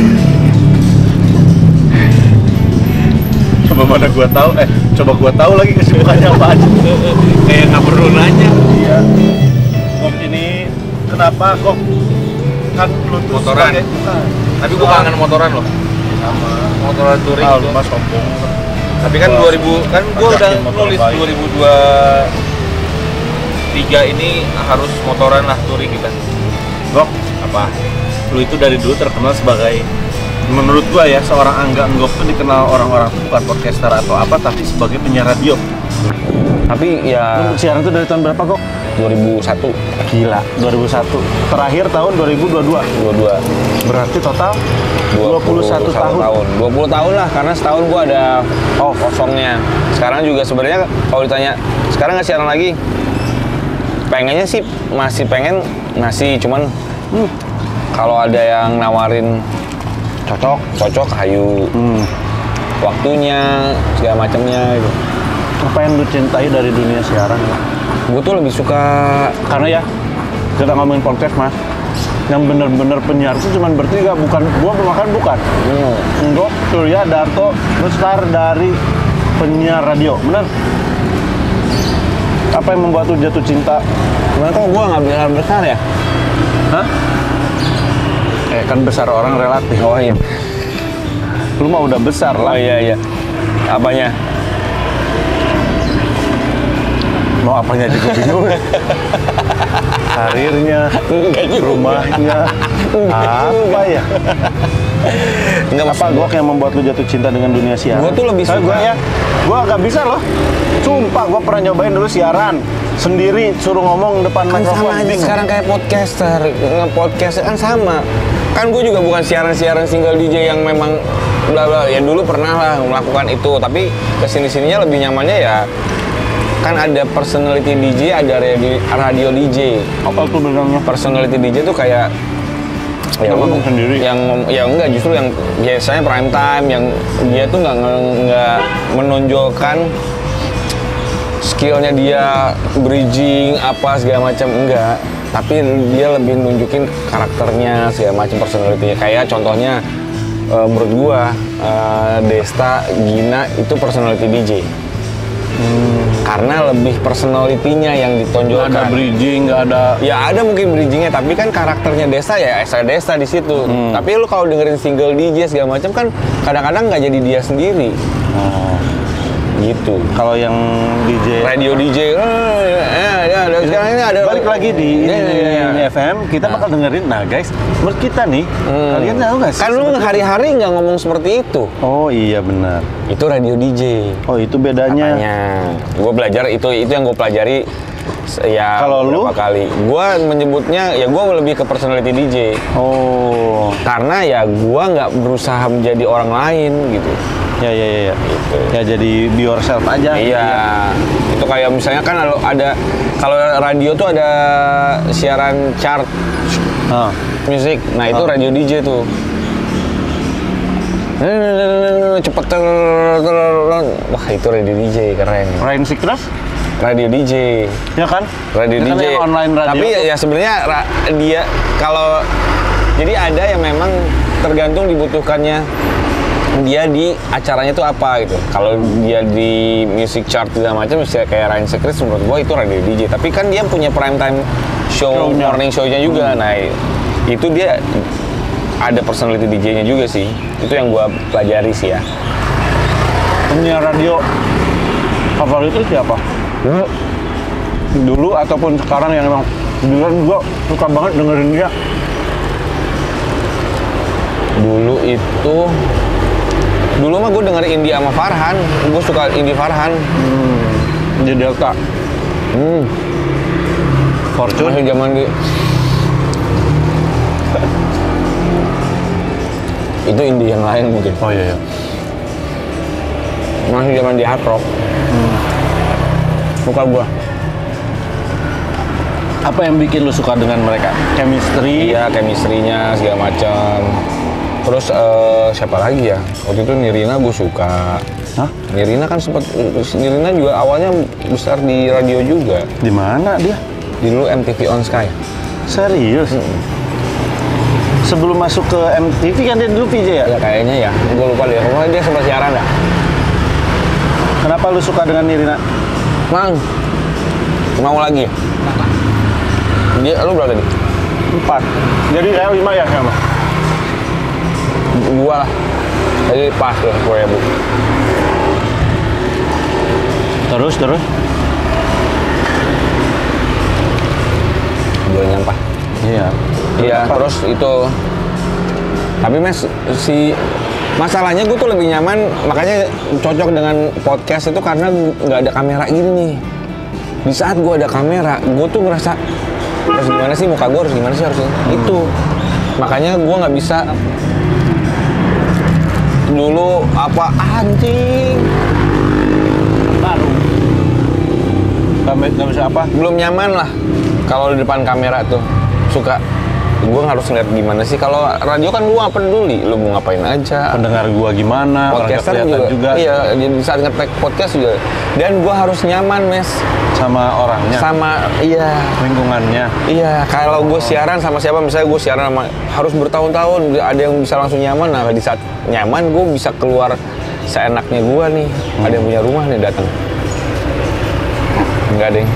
C: Coba gua tahu lagi kesibukannya apa aja.
E: Kayak nggak perlu nanya.
C: Iya. Kok ini kenapa kok kan Bluetooth
E: Motoran. Tapi gua kangen motoran loh.
C: Sama
E: Motoran touring
C: ah,
E: gitu.
C: lu mah sombong.
E: Tapi kan 2000 kan gua udah
C: Ajakin motor
E: nulis
C: baik.
E: 2023 ini harus motoran lah touring kita.
C: Gok,
E: Apa?
C: lu itu dari dulu terkenal sebagai, menurut gua ya, seorang Angga Enggok tuh dikenal orang-orang tuh bukan podcaster atau apa, tapi sebagai penyiar radio.
B: Tapi ya
A: Lu siaran itu dari tahun berapa kok?
B: 2001,
A: Gila, 2001. Terakhir tahun 2022.
B: 22,
A: Berarti total 21 tahun.
B: 20 tahun lah, karena setahun gua ada kosongnya. Sekarang juga sebenarnya kalau ditanya sekarang nggak siaran lagi, pengennya sih masih pengen ngasih, cuman kalau ada yang nawarin cocok hayu, waktunya segala macamnya gitu.
A: Apa yang lu cintai dari dunia siaran?
B: Gue tuh lebih suka
A: Karena ya, kita ngomongin podcast mas, yang bener-bener penyiar itu cuma bertiga, bukan gua makan bukan. Enggok, Surya, Darto, besar dari penyiar radio, bener? Apa yang membuat lu jatuh cinta?
B: Gimana kok gue nggak bilang besar ya?
A: Hah? Kan besar orang relatif.
B: Oh iya.
A: Lu mah udah besar
B: Oh
A: lah.
B: iya. Apanya?
A: Mau apanya juga bingung. Karirnya, rumahnya, apa ya?
B: Enggak,
A: Apa gua yang membuat lu jatuh cinta dengan dunia siaran?
B: Gua tuh lebih
A: Soalnya
B: suka-
A: gua ya, gua agak bisa loh. Sumpah, gua pernah nyobain dulu siaran sendiri, suruh ngomong depan
B: Kan
A: mikrofon.
B: sama aja
A: bingung.
B: sekarang kayak podcaster, nge-podcast kan sama. Kan gue juga bukan siaran single DJ yang memang bla bla. Ya dulu pernah lah melakukan itu, tapi kesini-sininya lebih nyamannya ya. Kan ada personality DJ, ada radio DJ.
A: Apa tuh bedanya?
B: Personality DJ tuh kayak
A: Ya, ngomong sendiri.
B: ya enggak, justru yang biasanya prime time yang dia tuh nggak menonjolkan skillnya dia bridging apa segala macam, enggak, tapi dia lebih nunjukin karakternya segala macam, personality-nya. Kayak contohnya menurut gua Desta Gina itu personality DJ. Karena lebih personality-nya yang ditonjolkan.
A: Nggak ada bridging, nggak ada.
B: Ya ada mungkin bridgingnya, tapi kan karakternya Desta ya Desta di situ. Tapi lu kalau dengerin single DJ segala macam kan kadang-kadang nggak jadi dia sendiri. Gitu.
A: Kalau yang DJ
B: Radio DJ, ada sekarang ini ada.
A: balik lagi di
B: Iya.
A: ini FM, kita bakal dengerin. Nah guys, menurut kita nih, kalian tahu nggak sih?
B: Kan lu hari-hari nggak ngomong seperti itu.
A: Oh iya benar.
B: Itu radio DJ.
A: Oh itu bedanya.
B: Katanya. Gue belajar itu yang gue pelajari ya
A: Kalau lu?
B: beberapa kali. Gue menyebutnya ya gue lebih ke personality DJ.
A: Oh.
B: Karena ya gue nggak berusaha menjadi orang lain gitu.
A: Ya.
B: Gitu.
A: Ya jadi be yourself aja.
B: Iya, itu kayak misalnya kan kalau radio tuh ada siaran chart
A: Ah.
B: musik, nah itu radio DJ tuh. Cepet wah itu radio DJ keren.
A: Ryan Seacrest,
B: Radio DJ,
A: ya kan?
B: radio
A: Ini kan
B: DJ.
A: yang online radio.
B: Tapi ya sebenarnya dia kalau jadi ada yang memang tergantung dibutuhkannya dia di acaranya tuh apa gitu. Kalau dia di music chart segala macam, misalnya kayak Ryan Seacrest, menurut gua itu radio DJ. Tapi kan dia punya prime time show, morning show-nya juga. Nah itu dia ada personality DJ-nya juga sih. Itu yang gua pelajari sih ya.
A: Penyiar radio favorit itu siapa? Dulu ataupun sekarang yang emang beneran gua suka banget dengerin dia.
B: Dulu mah gue denger Indi sama Farhan. Gue suka Indi Farhan.
A: Di Delta. Fortune.
B: Masih zaman itu Indi yang lain mungkin.
A: Oh iya.
B: Masih zaman di hard rock. Suka gue.
A: Apa yang bikin lu suka dengan mereka? Chemistry?
B: Iya, chemistry-nya segala macam. Terus siapa lagi ya? Waktu itu Nirina gue suka.
A: Hah?
B: Nirina kan Nirina juga awalnya besar di radio juga.
A: Di mana dia?
B: Di dulu MTV On Sky.
A: Serius? Sebelum masuk ke MTV kan dia dulu VJ ya?
B: Ya kayaknya ya. Gue lupa deh. Pokoknya dia sempat siaran dah.
A: Kenapa lu suka dengan Nirina?
B: Mang, mau lagi? Dia, lu berapa tadi?
A: 4. Jadi saya 5 ya sama?
B: 2 lah. Jadi pas tuh 10.000.
A: Terus?
B: Boleh nyampah.
A: Iya.
B: Iya, terus itu. Tapi Mas, masalahnya gue tuh lebih nyaman, makanya cocok dengan podcast itu karena nggak ada kamera gini nih. Di saat gue ada kamera, gue tuh ngerasa harus gimana sih, muka gue harus gimana sih harusnya. Itu. Makanya gue nggak bisa dulu apa anjing.
A: Baru. Nggak bisa apa?
B: Belum nyaman lah kalau di depan kamera tuh. Suka gue harus ngeliat gimana sih. Kalau radio kan gue nggak peduli lu mau ngapain aja,
A: Pendengar gua gimana,
B: podcaster
A: orang
B: juga. Iya, jadi saat nge-tag podcast juga. Dan gue harus nyaman mes
A: sama orangnya,
B: sama
A: lingkungannya.
B: iya. Kalau gue siaran sama siapa, misalnya gue siaran sama harus bertahun-tahun, ada yang bisa langsung nyaman. Nah di saat nyaman gue bisa keluar seenaknya gue nih. Ada yang punya rumah nih datang. Enggak deh.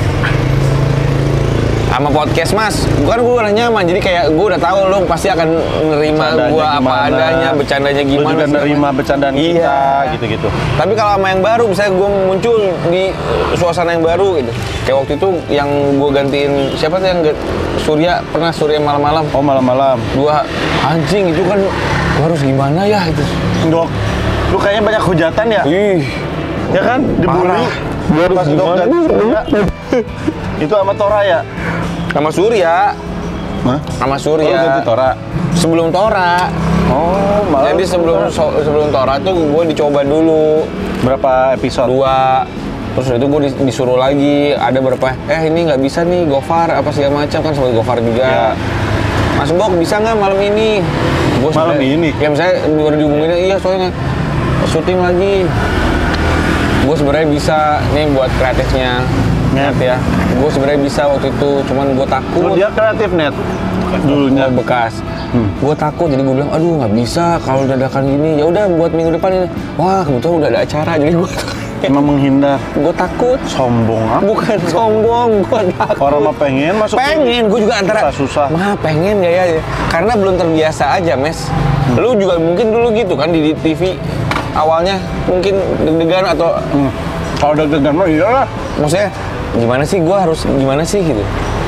B: Sama podcast mas, gue udah nyaman, jadi kayak gue udah tahu lo pasti akan nerima gue apa adanya, bercandanya gimana.
A: Lu juga nerima bercandaan kita, gitu-gitu.
B: Tapi kalau sama yang baru, misalnya gue muncul di suasana yang baru gitu, kayak waktu itu yang gue gantiin siapa tuh yang Surya malam-malam.
A: Oh malam-malam.
B: Dua anjing itu kan, gue harus gimana ya itu.
A: Dok, lu kayaknya banyak hujatan ya?
B: Ih,
A: Ya kan, dibully.
B: Gue harus
A: Pas Dok
B: gimana?
A: ganti Surya. Itu sama Tora ya?
B: Sama Surya.
A: Hah?
B: Sama
A: Oh,
B: Surya.
A: ganti Tora.
B: Sebelum Tora.
A: Oh, malah.
B: Jadi sebelum Tora tuh gue dicoba dulu
A: berapa episode?
B: 2. Terus itu gue disuruh lagi, ada berapa? Ini nggak bisa nih Gofar apa segala macam kan, sama Gofar juga.
A: Ya.
B: Mas Bok bisa nggak malam ini?
A: Malam ini?
B: Ya misalnya baru dihubungin, iya soalnya syuting lagi. Gue sebenarnya bisa nih buat kreatifnya. Net ya, gue sebenarnya bisa waktu itu, cuman gue takut.
A: Dia kreatif net dulunya.
B: Bekas. Gue takut, jadi gue bilang, aduh nggak bisa kalau dadakan gini. Ya udah buat minggu depan ini. Wah kebetulan udah ada acara, jadi gue
A: Emang menghindar.
B: gue takut.
A: Sombong apa?
B: Bukan sombong, gue takut.
A: Orang mah pengen masuk.
B: Pengen, gue juga antara
A: susah.
B: mah pengen gak ya, karena belum terbiasa aja mes. Lu juga mungkin dulu gitu kan di TV awalnya mungkin deg-degan atau
A: Kalau deg-degan mah iyalah.
B: maksudnya gimana sih, gue harus gimana sih gitu.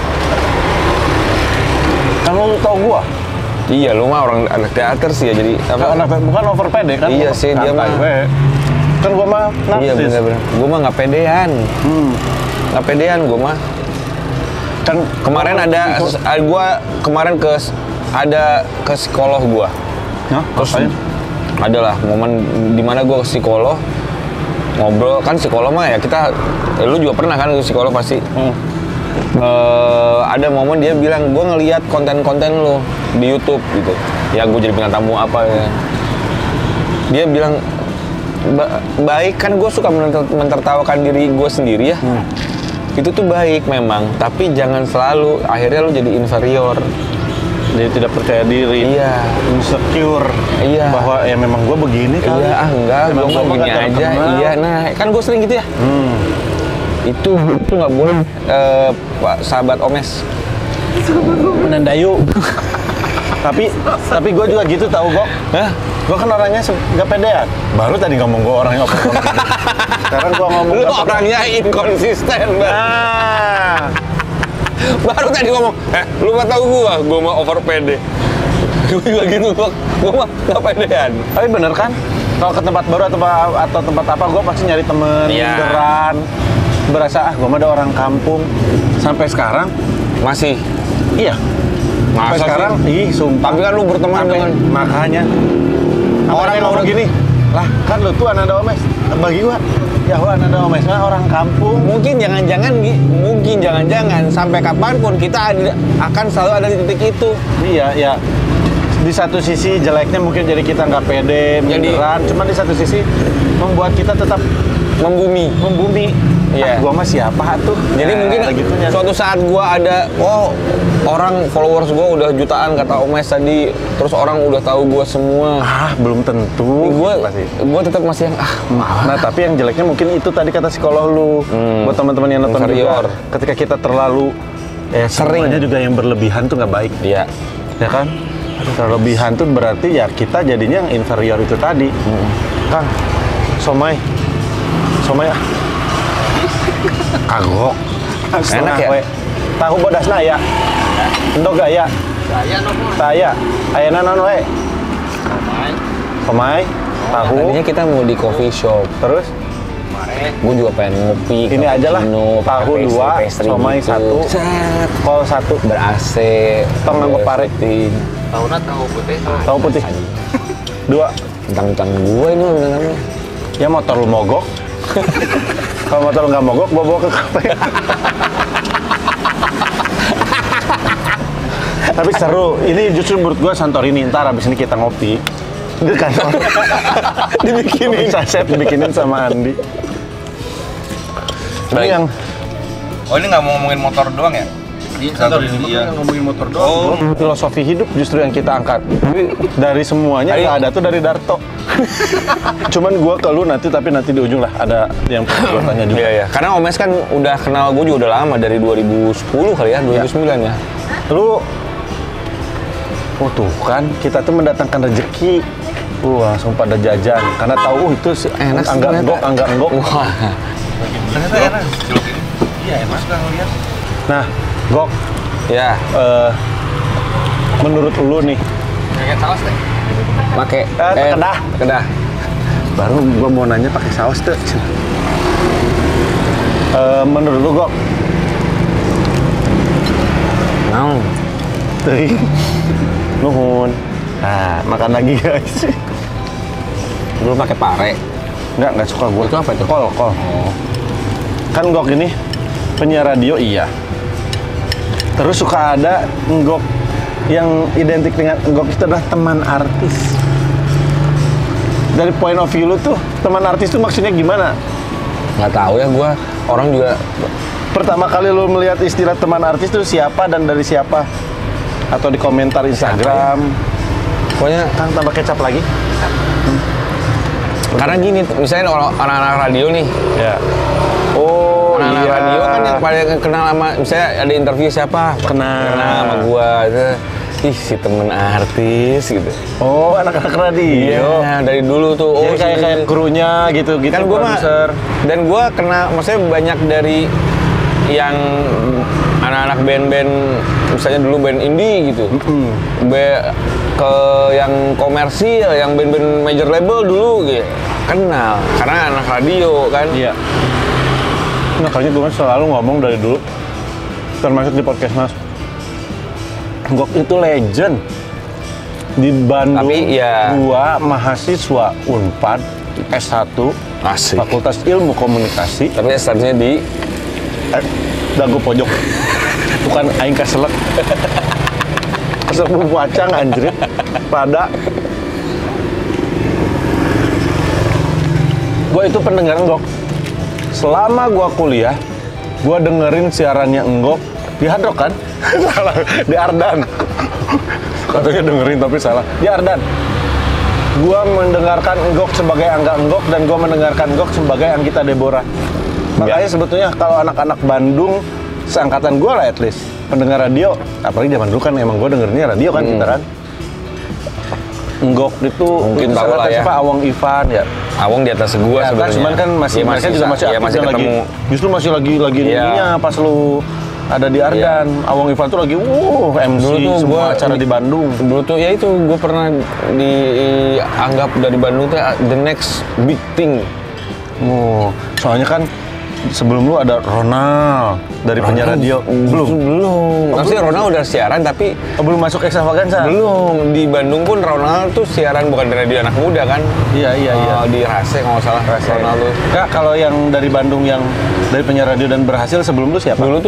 A: Kan lu tau gua.
B: Iya, lu mah orang anak teater sih ya, jadi
A: Bukan over pede kan?
B: Iya sih, dia mah.
A: Kan gua mah
B: Iya
A: narsis.
B: bener-bener. Gue mah nggak pedean. Nggak pedean gue mah.
A: Kan
B: Kemarin ada ke psikolog gue.
A: Hah?
B: Terus
A: Ngapain?
B: adalah momen dimana gue ke psikolog ngobrol kan psikolog mah ya kita lu juga pernah kan ke psikolog pasti ada momen dia bilang gue ngelihat konten-konten lu di YouTube gitu ya gue jadi bintang tamu apa ya dia bilang baik kan gue suka mentertawakan diri gue sendiri ya itu tuh baik memang tapi jangan selalu akhirnya lu jadi inferior.
A: Dia tidak percaya diri, insecure, bahwa ya memang gue begini kali.
B: Iya, enggak, gue mau begini aja. Iya, nah kan gue sering gitu ya. Itu nggak boleh, Pak sahabat Omes.
A: Menandayu. tapi gue juga gitu tahu kok. Gue kan orangnya nggak pedean. Baru tadi ngomong gue orangnya over. Sekarang gue ngomong
B: lu orangnya inkonsisten banget. Baru tadi ngomong, lu mah tahu gua mah over pede. Gua juga gitu, gua mah nggak pedean.
A: Tapi bener kan? Kalau ke tempat baru atau tempat apa, gua pasti nyari temen, beneran. Berasa gua mah ada orang kampung. Sampai sekarang
B: masih.
A: Iya.
B: Sampai
A: sekarang, sumpah.
B: Tapi kan lu berteman dengan
A: makanya. Orang yang ngomong gini, lah kan lu tuh Ananda Omes. Bagi gua, ya Ananda Omes mah orang kampung.
B: Mungkin jangan-jangan sampai kapanpun kita akan selalu ada di titik itu.
A: Iya, ya. Di satu sisi jeleknya mungkin jadi kita nggak pede, beneran. Cuma di satu sisi membuat kita tetap membumi. Iya. Gua mah siapa tuh?
B: Jadi mungkin suatu saat gua ada, orang followers gua udah jutaan kata Omes tadi, terus orang udah tahu gua semua.
A: Belum tentu.
B: Gua tetap masih yang
A: Nah, tapi yang jeleknya mungkin itu tadi kata psikolog lu. Buat teman-teman yang nonton juga, ketika kita terlalu seringnya juga yang berlebihan tuh nggak baik.
B: Iya.
A: Ya kan? Terlebihan tuh berarti ya kita jadinya yang inferior itu tadi. Kang, somai kagok.
B: Enak ya?
A: Tahu bodasna ya? Endog gaya? Saya. Ayeuna naon we? Somai. Tahu.
B: Tadinya kita mau di coffee shop.
A: Terus?
B: Gue juga pengen ngopi.
A: Ini aja lah. Tahu 2, somai 1, kol 1.
B: Ber-AC.
A: Tong nganggo pare. Tahu putih. 2.
B: Tentang gue ini mah bener-bener.
A: Ya motor lu mogok. Kalau motor lu nggak mogok, gua bawa ke kafe. Tapi seru. Ini justru menurut gua Santorini. Ntar abis ini kita ngopi di kantor. Dibikinin saset, dibikinin sama Andi. Ini yang
E: ini nggak mau ngomongin motor doang ya?
A: Iya. Ngomongin motor doang. Filosofi hidup justru yang kita angkat. Dari semuanya nggak ada tuh dari Darto. Cuman gua ke lu nanti di ujung lah ada yang gua tanya juga.
B: Iya. Karena Omes kan udah kenal gue juga udah lama dari 2010 kali ya, 2009 ya.
A: Lu tuh kan kita tuh mendatangkan rezeki. Langsung pada jajan karena tahu itu
B: enak
A: enggak enggok.
B: Wah.
E: Ternyata enak. Iya, enak kan lihat.
A: Nah, Gok.
B: Ya.
A: Menurut lu nih.
D: Pakai saus deh.
B: Pakai kedah.
A: Baru gua mau nanya pakai saus tuh. Menurut lu, Gok.
B: Naon?
A: Teuing. Nuhun. Nah, makan lagi, guys.
B: Lu pakai pare.
A: Enggak suka gua.
B: Itu apa itu?
A: Kol. Kan Gok ini penyiar radio iya. Terus suka ada Gok yang identik dengan Gok itu adalah teman artis. Dari point of view lu tuh, teman artis tuh maksudnya gimana?
B: Nggak tahu ya gua. Orang juga
A: pertama kali lu melihat istilah teman artis tuh siapa dan dari siapa? Atau di komentar Instagram?
B: Pokoknya
A: Kang tambah kecap lagi.
B: Karena gini, misalnya anak-anak radio nih.
A: Ya.
B: Anak-anak radio kan yang paling kenal sama, misalnya ada interview siapa?
A: Kenal
B: sama gua. Ih, si temen artis gitu.
A: Anak-anak radio.
B: Iya, dari dulu tuh.
A: Jadi kayak krunya gitu
B: kan gua produser. Dan gua kenal, maksudnya banyak dari yang anak-anak band-band, misalnya dulu band indie gitu. Ke yang komersil, yang band-band major label dulu gitu. Kenal, karena anak radio kan.
A: Iya. Makanya gue selalu ngomong dari dulu, termasuk di podcast Mas. Gok itu legend. Di Bandung,
B: Tapi, ya.
A: gua mahasiswa Unpad S1,
B: Asik.
A: Fakultas Ilmu Komunikasi,
B: Tapi startnya di
A: dagu pojok. Bukan aing kaselek. Kesel bumbu acang anjrit pada. Gua itu pendengar Enggok. Selama gua kuliah, gua dengerin siarannya Enggok di Hard Rock kan? Salah, di Ardan. Katanya dengerin tapi salah. Di Ardan. Gua mendengarkan Enggok sebagai Angga Enggok dan gua mendengarkan Enggok sebagai Anggita Deborah. Makanya sebetulnya kalau anak-anak Bandung seangkatan gua lah at least pendengar radio, apalagi zaman dulu kan emang gua dengerinnya radio kan kita kan. Enggok itu
B: Mungkin tahu lah ya.
A: siapa Awang Ivan ya.
B: Awang di atas gua
A: Ya, kan,
B: sebenarnya.
A: cuman kan masih
B: Iya,
A: mereka juga masih
B: iya,
A: aktif
B: masih
A: dan lagi
B: ketemu.
A: justru masih lagi
B: Iya.
A: ininya pas lu ada di Ardan. Awang Ivan tuh lagi MC
B: Dulu tuh
A: semua
B: gua
A: acara di Bandung.
B: Dulu tuh ya itu gue pernah dianggap dari Bandung tuh the next big thing.
A: Soalnya kan sebelum lu ada Ronald dari penyiar radio.
B: Belum. Maksudnya Ronald udah siaran tapi
A: Belum masuk Extravaganza.
B: belum. Di Bandung pun Ronald tuh siaran bukan di radio anak muda kan.
A: Iya.
B: Di Rase kalau nggak salah. Ronald tuh.
A: Kak, kalau yang dari Bandung yang dari penyiar radio dan berhasil sebelum lu siapa?
B: Dulu tuh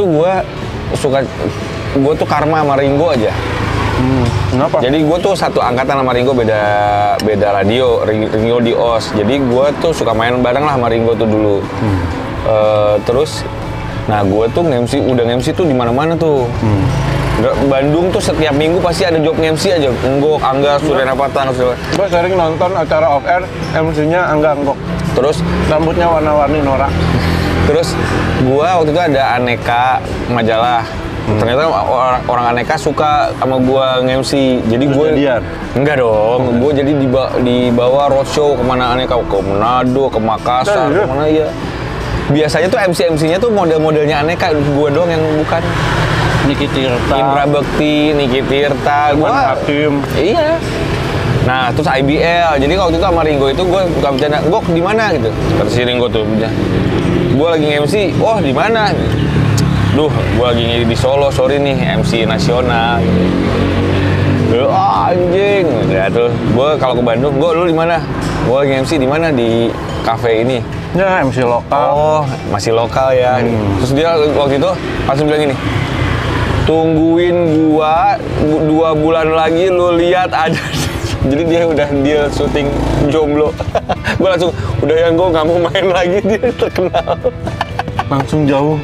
B: gue tuh karma sama Ringo aja.
A: Kenapa?
B: Jadi gue tuh satu angkatan sama Ringo, beda radio. Ringo di OS. Jadi gue tuh suka main bareng lah sama Ringo tuh dulu. Terus, nah gue tuh udah nge-MC tuh di mana-mana tuh. Bandung tuh setiap minggu pasti ada job nge-MC aja. Enggok, Angga, Surya Napata, segala.
A: Gue sering nonton acara off air, MC-nya Angga Enggok.
B: Terus,
A: Rambutnya warna-warni norak.
B: terus gue waktu itu ada Aneka majalah. Ternyata orang Aneka suka sama gue nge-MC. Jadi gue
A: jadian?
B: enggak dong. Gue jadi dibawa roadshow kemana Aneka, ke Manado, ke Makassar,
A: Iya.
B: kemana ya. Biasanya tuh MC-MC-nya tuh model-modelnya Aneka, gue doang yang bukan.
A: Niki Tirta.
B: Indra Bekti, Niki Tirta, gue
A: Hakim.
B: iya. Nah, terus IBL. Jadi waktu itu sama Ringo itu gue buka bercanda, "Gok, di mana?" gitu. Kata si Ringo tuh, "Gue lagi nge-MC." "Oh, di mana?" "Duh, gue lagi di Solo, sorry nih, MC nasional." Gitu. Anjing. Ya terus gue kalau ke Bandung, "Gue lu di mana?" "Gue lagi MC di mana?" "Di kafe ini."
A: Ya, MC lokal.
B: Oh, masih lokal ya. Terus dia waktu itu langsung bilang gini, "Tungguin gua 2 bulan lagi lu lihat ada." Jadi dia syuting jomblo. Gua langsung udah yang gua nggak mau main lagi, dia terkenal.
A: Langsung jauh.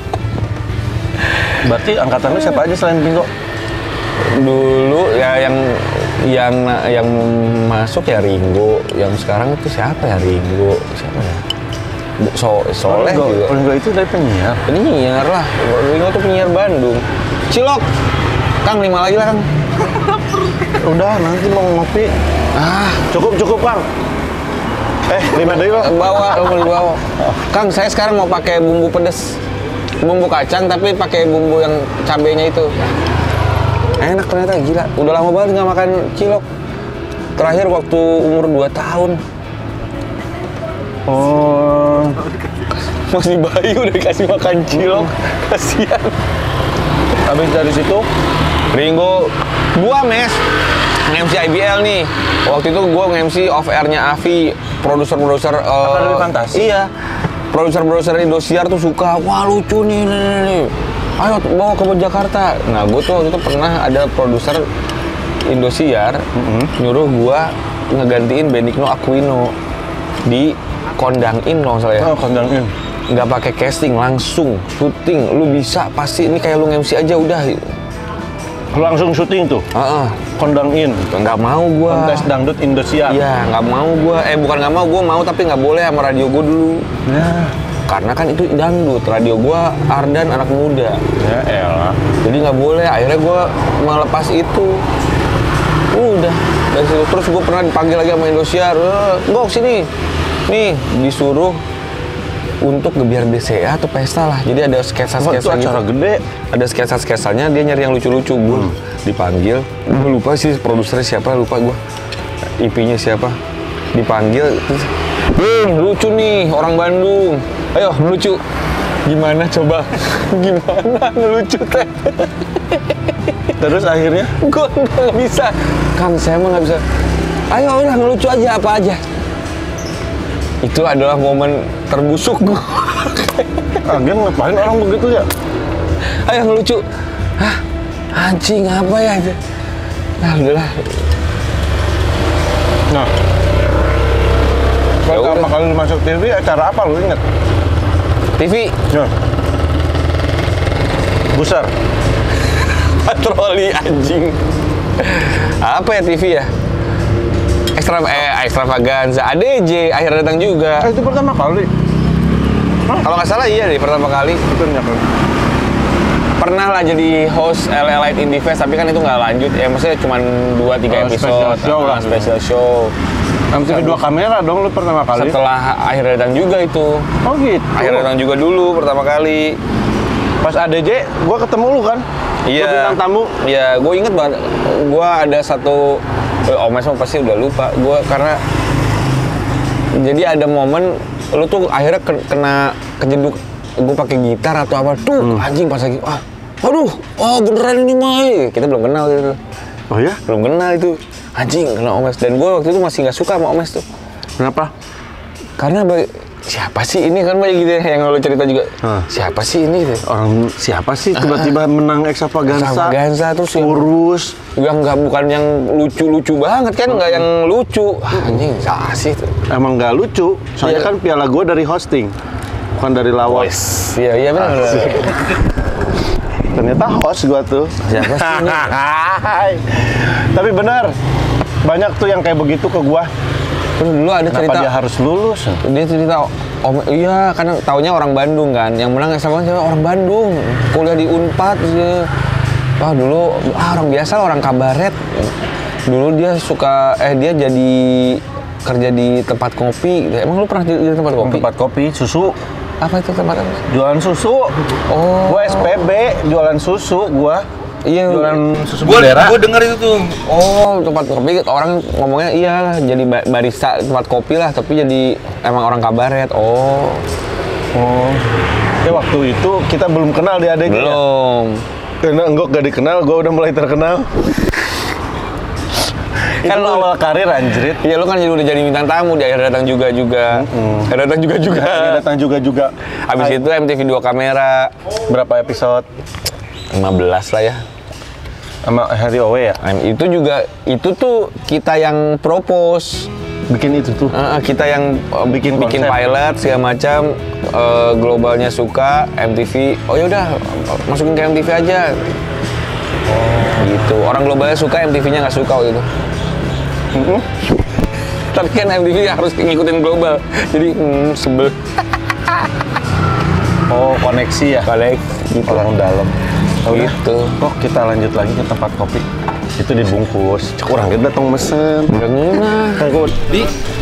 A: Berarti angkatan lu siapa aja selain Ringo?
B: Dulu ya yang masuk ya Ringo, yang sekarang itu siapa ya Ringo? Siapa ya? Soleh juga.
A: Ringo itu dari penyiar.
B: Penyiar lah, Ringo tuh penyiar Bandung. Cilok, Kang 5 lagi lah Kang.
A: Udah, nanti mau ngopi. Cukup Kang. 5 deui kok.
B: Bawa. Kang, saya sekarang mau pakai bumbu pedes. Bumbu kacang tapi pakai bumbu yang cabenya itu. Enak ternyata, gila. Udah lama banget nggak makan cilok. Terakhir waktu umur 2 tahun.
A: Oh.
B: Masih bayi udah dikasih makan cilok. Kasihan.
A: Habis dari situ
B: Ringo, gua mes nge-MC IBL nih. Waktu itu gua nge-MC off air-nya Avi, produser-produser
A: Akademi Fantasi.
B: Iya. Produser-produser Indosiar tuh suka, "Wah, lucu nih. Ayo bawa ke Jakarta." Nah, gua tuh waktu itu pernah ada produser Indosiar nyuruh gua ngegantiin Benigno Aquino di Kondang In kalau nggak salah ya.
A: oh, Kondang In.
B: Nggak pakai casting, langsung syuting. Lu bisa pasti ini kayak lu nge-MC aja udah.
A: Langsung syuting tuh. Kondang In.
B: Nggak mau gua.
A: Kontes dangdut Indosiar.
B: Iya, nggak mau gua. Bukan nggak mau, gua mau tapi nggak boleh sama radio gua dulu.
A: Ya.
B: Karena kan itu dangdut, radio gua Ardan anak muda.
A: Ya elah.
B: Jadi nggak boleh. Akhirnya gua melepas itu. Udah. Dari situ terus gua pernah dipanggil lagi sama Indosiar. "Gok, sini. Nih, disuruh untuk gebiar DCA atau pesta lah. Jadi ada sketsa-sketsa
A: itu acara
B: gitu.
A: gede.
B: Ada sketsa-sketsanya, dia nyari yang lucu-lucu. Gue dipanggil, gue lupa sih produsernya siapa, lupa gue. IP-nya siapa. Dipanggil, terus, lucu nih, orang Bandung. Ayo, lucu. Gimana coba? Gimana lucu teh?
A: Terus akhirnya?
B: Gue nggak bisa. Kang, saya mah nggak bisa. Ayo udah ngelucu aja apa aja. Itu adalah momen terbusuk gue.
A: Agen ngapain orang begitu ya?
B: Ayo ngelucu. Hah? Anjing apa ya itu? Nah, udahlah.
A: Nah,
B: Ya
A: pertama
B: udah.
A: kali lu masuk TV, acara apa lu inget?
B: TV
A: Ya. Besar.
B: patroli anjing. Apa ya TV ya? Extravaganza, ADJ akhirnya datang juga.
A: Itu pertama kali.
B: Kalau nggak salah iya deh pertama kali.
A: Itu
B: Pernah lah jadi host LA Light Indie Fest, tapi kan itu nggak lanjut. Ya maksudnya cuma 2-3
A: special
B: episode.
A: show lah.
B: Special show.
A: MTV 2 kamera dong lu pertama kali.
B: Setelah akhirnya datang juga itu.
A: Oh gitu.
B: Akhirnya datang juga dulu pertama kali.
A: Pas ADJ, gua ketemu lu kan?
B: Iya.
A: Lu bintang tamu.
B: Iya, gue inget banget. Gue ada satu, Omes mah pasti udah lupa. Gue karena jadi ada momen lu tuh akhirnya kena kejeduk. Gue pakai gitar atau apa tuh anjing pas lagi. Aduh, beneran ini mah. Kita belum kenal gitu.
A: Oh ya?
B: Belum kenal itu. Anjing kena Omes. Dan gue waktu itu masih nggak suka sama Omes tuh.
A: Kenapa?
B: Karena siapa sih ini kan banyak gitu ya, yang lo cerita juga. Siapa sih ini gitu.
A: Orang siapa sih tiba-tiba menang Extravaganza?
B: Extravaganza terus yang
A: kurus.
B: yang nggak bukan yang lucu-lucu banget kan, nggak yang lucu. Anjing salah sih tuh.
A: Emang nggak lucu. Soalnya
B: Iya.
A: kan piala gua dari hosting, bukan dari lawan.
B: Iya benar.
A: Ternyata host gua tuh.
B: Siapa sih ini?
A: Tapi benar, banyak tuh yang kayak begitu ke gua.
B: Terus dulu ada
A: Kenapa
B: cerita
A: dia harus lulus?
B: dia cerita iya karena taunya orang Bandung kan, yang menang Extravaganza orang Bandung, kuliah di Unpad dia. Wah dulu orang biasa, orang kabaret. Dulu dia suka dia jadi kerja di tempat kopi. Emang lu pernah di tempat kopi?
A: Tempat kopi, susu,
B: Apa itu tempat apa?
A: jualan susu.
B: Oh.
A: Gua SPB, jualan susu gua.
B: Iya.
A: Jualan susu
E: Gue
A: bendera.
E: denger itu tuh.
B: Oh, tempat kopi orang ngomongnya iya jadi barista tempat kopi lah, tapi jadi emang orang kabaret. Oh.
A: Ya waktu itu kita belum kenal di ADG.
B: Belum.
A: Karena Enggok gak dikenal, gua udah mulai terkenal. Itu
B: Kan lu-
A: awal karir anjrit.
B: Iya lu kan udah jadi bintang tamu, di akhir datang juga. Akhir datang juga.
A: Ini datang juga.
B: Habis itu MTV 2 kamera
A: Berapa episode
B: 15 lah ya.
A: sama Harry Owe ya?
B: Itu juga itu tuh kita yang propose.
A: Bikin itu tuh.
B: Kita yang
A: Bikin konsep.
B: pilot segala macam, globalnya suka, MTV. Oh yaudah masukin ke MTV aja. Gitu. Orang globalnya suka, MTV-nya nggak suka waktu itu. Tapi kan MTV harus ngikutin global. Jadi sebel.
A: Oh, koneksi ya?
B: Balik gitu.
A: Orang dalam.
B: Gitu.
A: Kok kita lanjut lagi ke tempat kopi? Itu dibungkus. Cek orang kita datang mesen.
B: Udah ngena.
A: Takut.
E: Di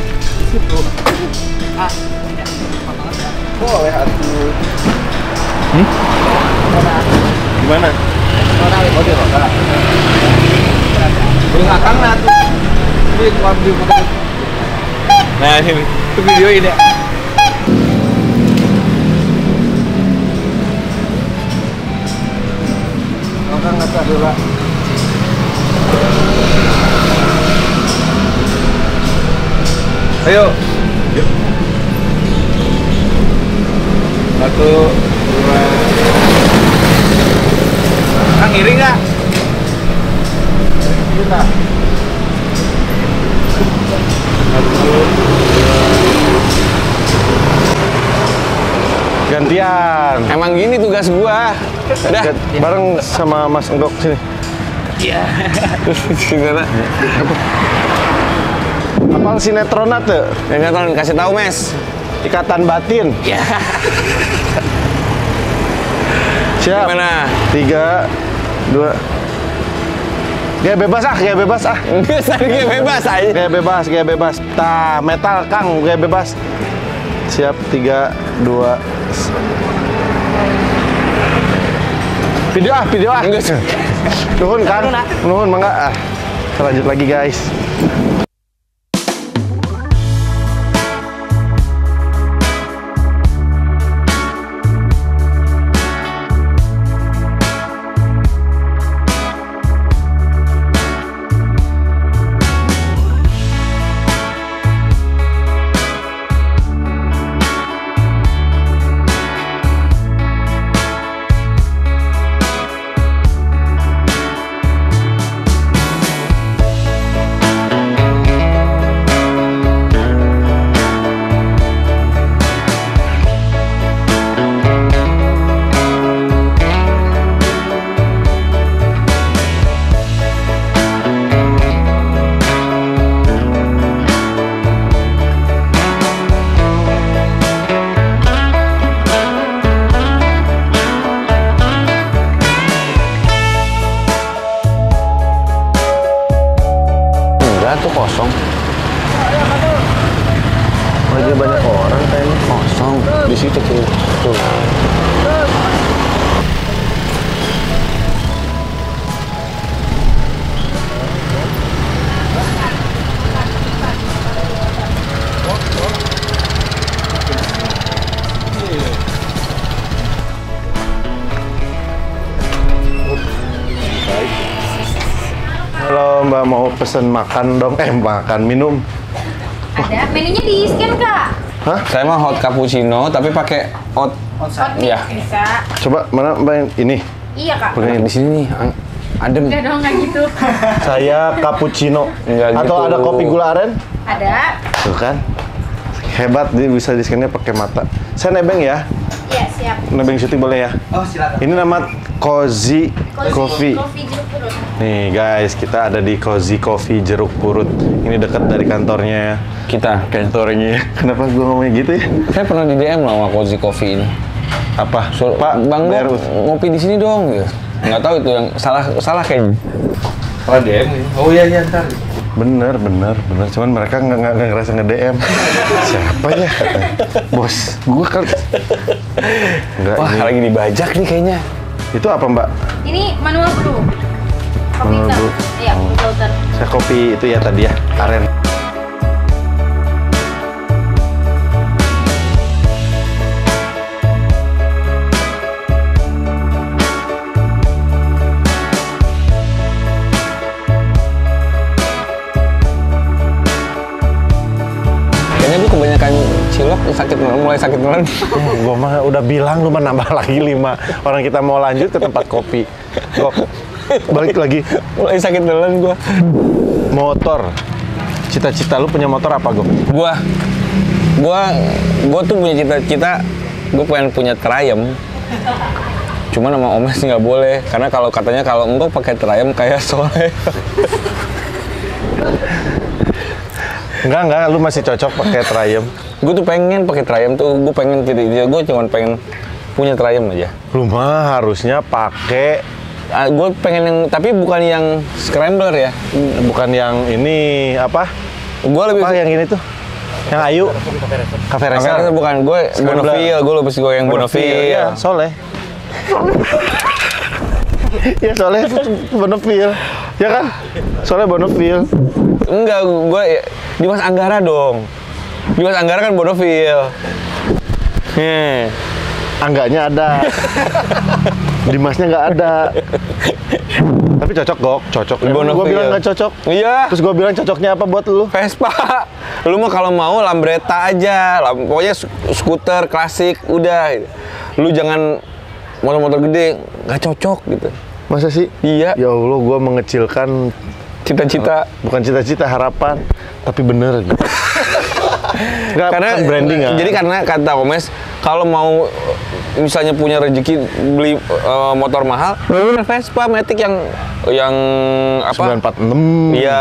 A: Gimana?
E: belakang lah tuh. Ini keluar di foto. Nah ini tuh video ini.
A: Orang nggak dulu.
E: Ayo. Satu, dua. Kang iri nggak?
A: Kita. Gantian.
B: Emang gini tugas gua. Udah.
A: Bareng sama Mas Enggok sini.
B: Gimana?
A: Apal sinetronat tuh?
B: Ya kan kasih tahu Mes.
A: Ikatan Batin.
B: Ya.
A: Siap.
B: Gimana?
A: 3, 2. Gaya bebas ah, gaya bebas ah.
B: Enggak, saya bebas aja.
A: Gaya bebas. Tah, metal Kang, gaya bebas. Siap, 3, 2. Video ah.
B: Enggak.
A: Nuhun Kang, nuhun mangga. Kita lanjut lagi guys. lagi banyak orang kayaknya.
B: Kosong di situ tuh. Tuh.
A: Halo Mbak, mau pesen makan dong? Makan, minum.
F: Ada menunya di scan Kak.
A: Hah?
B: Saya mah hot cappuccino tapi pakai hot.
F: Hot
B: Iya.
F: bisa.
A: Coba mana Mbak ini?
F: Iya Kak.
B: Pakai di sini nih. Adem.
F: Enggak dong, nggak gitu.
A: Saya cappuccino.
B: Enggak
A: Atau
B: gitu.
A: ada kopi gula aren?
F: Ada.
A: Tuh kan? Hebat, dia bisa di-scan-nya pakai mata. Saya nebeng ya.
F: Iya siap.
A: Nebeng syuting boleh ya?
D: Oh, silakan.
A: Ini nama Cozy Coffee.
F: Kopi jeruk purut.
A: Nih guys, kita ada di Cozy Coffee Jeruk Purut. Ini dekat dari kantornya
B: Kita.
A: kantornya. Kenapa gua ngomongnya gitu ya?
B: Saya pernah di DM loh sama Cozy Coffee ini.
A: Apa?
B: Pak, Bang
A: bayar
B: Gok, ngopi di sini dong. Gitu. Nggak tahu itu yang salah kayaknya.
E: Salah DM. Oh iya ntar.
A: Bener. Cuman mereka nggak ngerasa nge-DM. Siapa ya? Bos, gua kali. Enggak,
B: Wah,
A: ini.
B: lagi dibajak nih kayaknya.
A: Itu apa Mbak?
F: Ini manual brew. Kopi
A: Manual
F: hitam.
A: brew.
F: Iya, filter.
A: Saya kopi itu ya tadi ya, aren.
B: Kayaknya gue kebanyakan cilok, mulai sakit nelan.
A: Gua mah udah bilang lu mah nambah lagi 5. Orang kita mau lanjut ke tempat kopi. Kok balik lagi.
B: Mulai sakit nelan gue.
A: Motor. Cita-cita lu punya motor apa, Gok?
B: Gua tuh punya cita-cita, gue pengen punya Triumph. Cuman sama Omes nggak boleh, karena katanya kalau enggak pakai Triumph kayak Soleh.
A: Enggak, lu masih cocok pakai Triumph.
B: Gue tuh pengen pakai Triumph tuh, gue pengen gue cuma pengen punya Triumph aja.
A: Lu mah harusnya pakai
B: Gue pengen yang, tapi bukan yang scrambler ya.
A: bukan yang ini apa?
B: Gue lebih
A: Apa yang ini tuh? Yang Ayu? Cafe
B: Racer
A: Racer.
B: bukan, gue
A: Scrambler.
B: Bonofil, gue lebih suka yang Bonofil.
A: Ya, Soleh. Ya Soleh itu Bonofil. Ya kan? Soleh Bonofil.
B: Enggak, gue Dimas Anggara dong. Dimas Anggara kan Bonofil. Nih.
A: Anggaknya ada. Dimasnya nggak ada. Tapi cocok, Gok. Cocok. Gue
B: Bonofil.
A: bilang nggak cocok.
B: Iya.
A: Terus gue bilang cocoknya apa buat lu?
B: Vespa. Lu mah kalau mau Lambretta aja. Pokoknya skuter klasik udah. Lu jangan motor-motor gede, nggak cocok gitu.
A: Masa sih?
B: Iya.
A: Ya Allah, gue mengecilkan
B: Cita-cita.
A: bukan cita-cita, harapan, tapi bener gitu. Nggak,
B: Karena
A: kan branding ya.
B: Jadi karena kata Omes, kalau mau misalnya punya rezeki beli motor mahal, Vespa Matic yang apa?
A: 946.
B: Iya.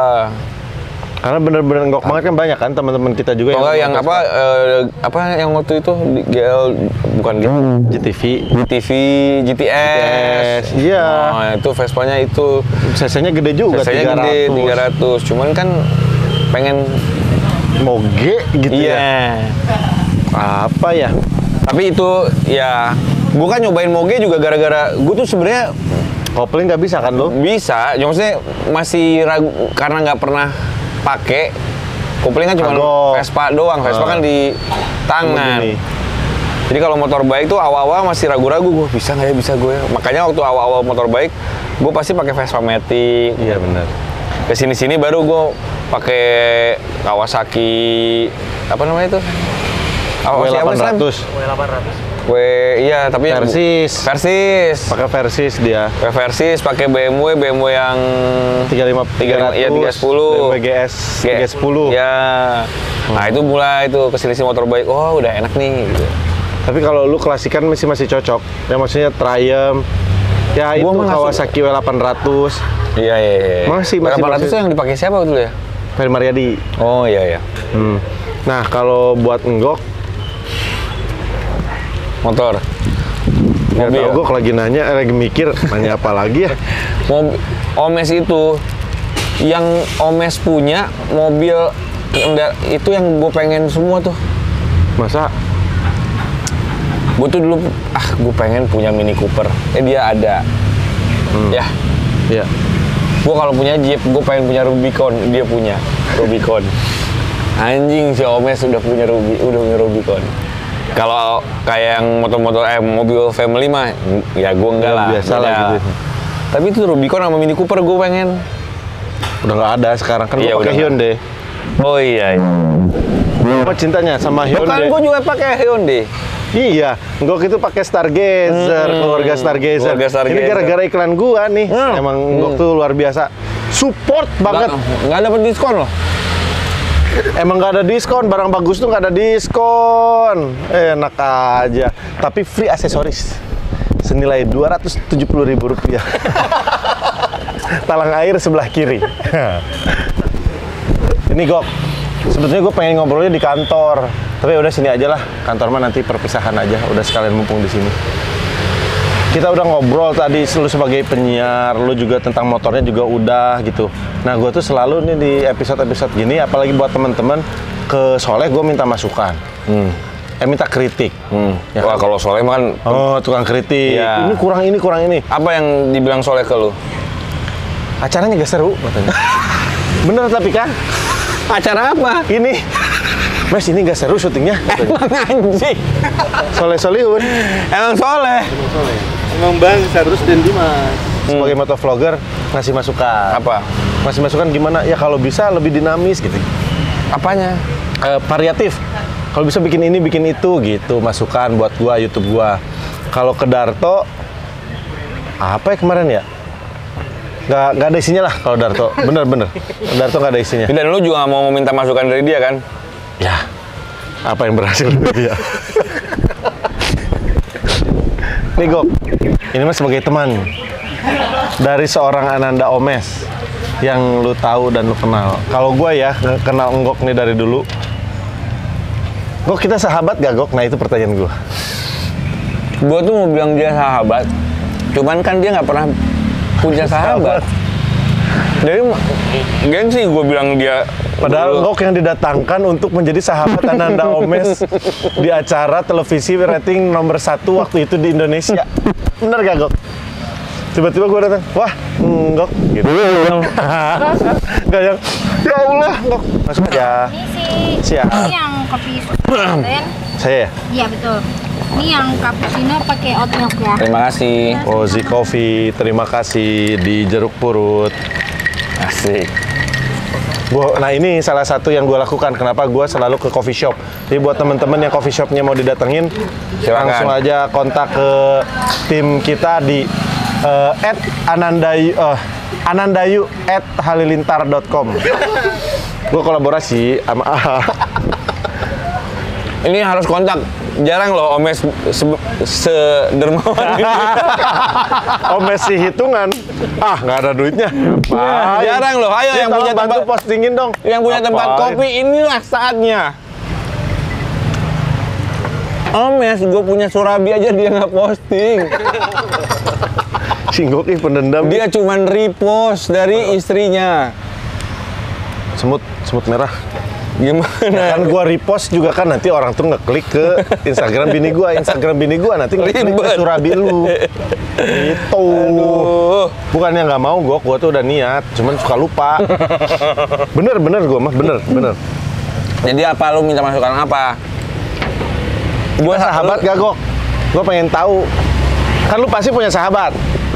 A: Karena bener-bener ngok banget kan, banyak kan teman-teman kita juga
B: Kalau yang
A: Vespa.
B: apa yang waktu itu di GL bukan GL
A: GTV.
B: GTV, GTS.
A: Iya.
B: Nah, itu Vespanya itu
A: CC-nya gede juga,
B: biasanya gede 300. Cuman kan pengen
A: moge gitu ya.
B: iya.
A: Apa ya?
B: Tapi itu ya gue kan nyobain moge juga gara-gara gue tuh sebenarnya
A: Kopling nggak bisa kan lo?
B: bisa, ya maksudnya masih ragu karena nggak pernah pakai. Kopling kan cuma
A: Kagok.
B: Vespa doang, Vespa kan di tangan.
A: Begini.
B: Jadi kalau motor bike tuh awal-awal masih ragu-ragu, gue bisa nggak ya, bisa gue. Makanya waktu awal-awal motor bike, gue pasti pakai Vespa Matic.
A: Iya benar.
B: Kesini-sini baru gue pakai Kawasaki, apa namanya itu?
A: W800.
B: Iya, tapi yang-
A: Versys.
B: Versis.
A: Pakai Versys dia.
B: Versis pakai BMW yang
A: 350
B: iya, 310.
A: BMW GS 310.
B: Ya. Nah, itu mulai tuh kesini-sini motor bike. Oh, udah enak nih gitu.
A: Tapi kalau lu klasikan masih cocok. Ya maksudnya Triumph. Ya itu
B: Gua mah nggak
A: Kawasaki W800.
B: Iya.
A: Masih,
B: 800
A: masih.
B: tuh yang dipakai siapa dulu ya?
A: Ferry Mariadi.
B: Oh, iya.
A: Nah, kalau buat enggok,
B: Motor.
A: nggak
B: Mobil.
A: tahu Gok lagi nanya, lagi mikir, nanya apa lagi ya?
B: Omes itu yang Omes punya mobil itu yang gue pengen semua tuh.
A: Masa?
B: Gue tuh dulu gue pengen punya Mini Cooper. Dia ada. Ya.
A: Iya.
B: Gue kalau punya Jeep, gue pengen punya Rubicon. Dia punya Rubicon. Anjing si Omes udah punya Rubicon. Kalau kayak yang motor-motor mobil family mah ya gue enggak lah.
A: Biasa lah gitu.
B: Tapi itu Rubicon sama Mini Cooper gue pengen.
A: Udah nggak ada sekarang kan
B: Iya,
A: gue pakai
B: udah
A: Hyundai.
B: Oh iya.
A: Apa cintanya sama
B: Bukan
A: Hyundai?
B: gue juga pakai Hyundai.
A: Iya, Nggok itu pakai Stargazer, keluarga Stargazer. Ini gara-gara iklan gua nih. Emang Nggok tuh luar biasa. Support banget.
B: Nggak dapet diskon loh.
A: Emang nggak ada diskon, barang bagus tuh nggak ada diskon. Enak aja. Tapi free aksesoris senilai Rp270.000. Talang air sebelah kiri. Ini Gok, sebetulnya gue pengen ngobrolnya di kantor. Tapi udah sini aja lah, kantor mah nanti perpisahan aja. Udah sekalian mumpung di sini. Kita udah ngobrol tadi, lu sebagai penyiar, lu juga tentang motornya juga udah gitu. Nah, gue tuh selalu nih di episode-episode gini, apalagi buat temen-temen ke Soleh, gue minta masukan. Minta kritik.
B: Ya, wah, kalau Soleh mah kan
A: tukang kritik.
B: Ya.
A: Ini kurang ini.
B: Apa yang dibilang Soleh ke lu?
A: Acaranya gak seru katanya. Bener tapi kan?
B: Acara apa?
A: Ini. Mas, ini gak seru syutingnya.
B: Emang anjing.
A: Soleh Solihun.
B: Emang Soleh.
C: Emang Bang Sarus dan Dimas.
A: Sebagai motovlogger ngasih masukan.
B: Apa?
A: Ngasih masukan gimana? Ya kalau bisa lebih dinamis gitu.
B: Apanya?
A: Variatif. Kalau bisa bikin ini, bikin itu gitu. Masukan buat gua, YouTube gua. Kalau ke Darto, apa ya kemarin ya? Nggak ada isinya lah kalau Darto. Bener. Darto nggak ada isinya.
B: Dan lu juga nggak mau minta masukan dari dia kan?
A: Ya, apa yang berhasil dari dia? Nih Gok, ini mah sebagai teman dari seorang Ananda Omes yang lu tahu dan lu kenal. Kalau gue ya kenal Enggok nih dari dulu. Gok, kita sahabat gak Gok? Nah itu pertanyaan gue.
B: Gue tuh mau bilang dia sahabat, cuman kan dia nggak pernah punya sahabat. Jadi gengsi gue bilang dia.
A: Padahal Enggok yang didatangkan untuk menjadi sahabat Ananda Omes di acara televisi rating nomor 1 waktu itu di Indonesia. Bener gak Gok? Tiba-tiba gue datang, wah Enggok gitu. Gak yang, ya Allah Enggok. Masuk aja.
F: Ini
A: Siap.
F: Ini yang kopi susu.
A: Saya ya?
F: Iya betul. Ini yang cappuccino pakai oat milk ya.
B: Terima kasih.
A: Ozi Coffee, terima kasih di Jeruk Purut.
B: Asik.
A: Nah ini salah satu yang gue lakukan. Kenapa gue selalu ke coffee shop. Jadi buat temen-temen yang coffee shopnya mau didatengin,
B: silakan.
A: langsung aja kontak ke tim kita di @anandayu@halilintar.com. Gue kolaborasi sama
B: Ini harus kontak. Jarang loh Omes sedermawan ini.
A: Omes si hitungan. Nggak ada duitnya.
B: Jarang loh. Ayo yang punya
A: bantu
B: tempat
A: postingin dong.
B: Yang punya tempat kopi, inilah saatnya. Omes, gue punya Surabi aja dia nggak posting.
A: Singgok pendendam.
B: Dia cuman repost dari istrinya.
A: Semut merah.
B: Gimana?
A: Ya kan gua repost juga kan nanti orang tuh ngeklik ke Instagram bini gua nanti ngeklik ke Surabi lu. Itu. Bukannya nggak mau gua tuh udah niat, cuman suka lupa. Bener gua mah, bener.
B: Jadi apa lu minta masukan apa?
A: Gua sahabat gak Gok? Gua pengen tahu. Kan lu pasti punya sahabat.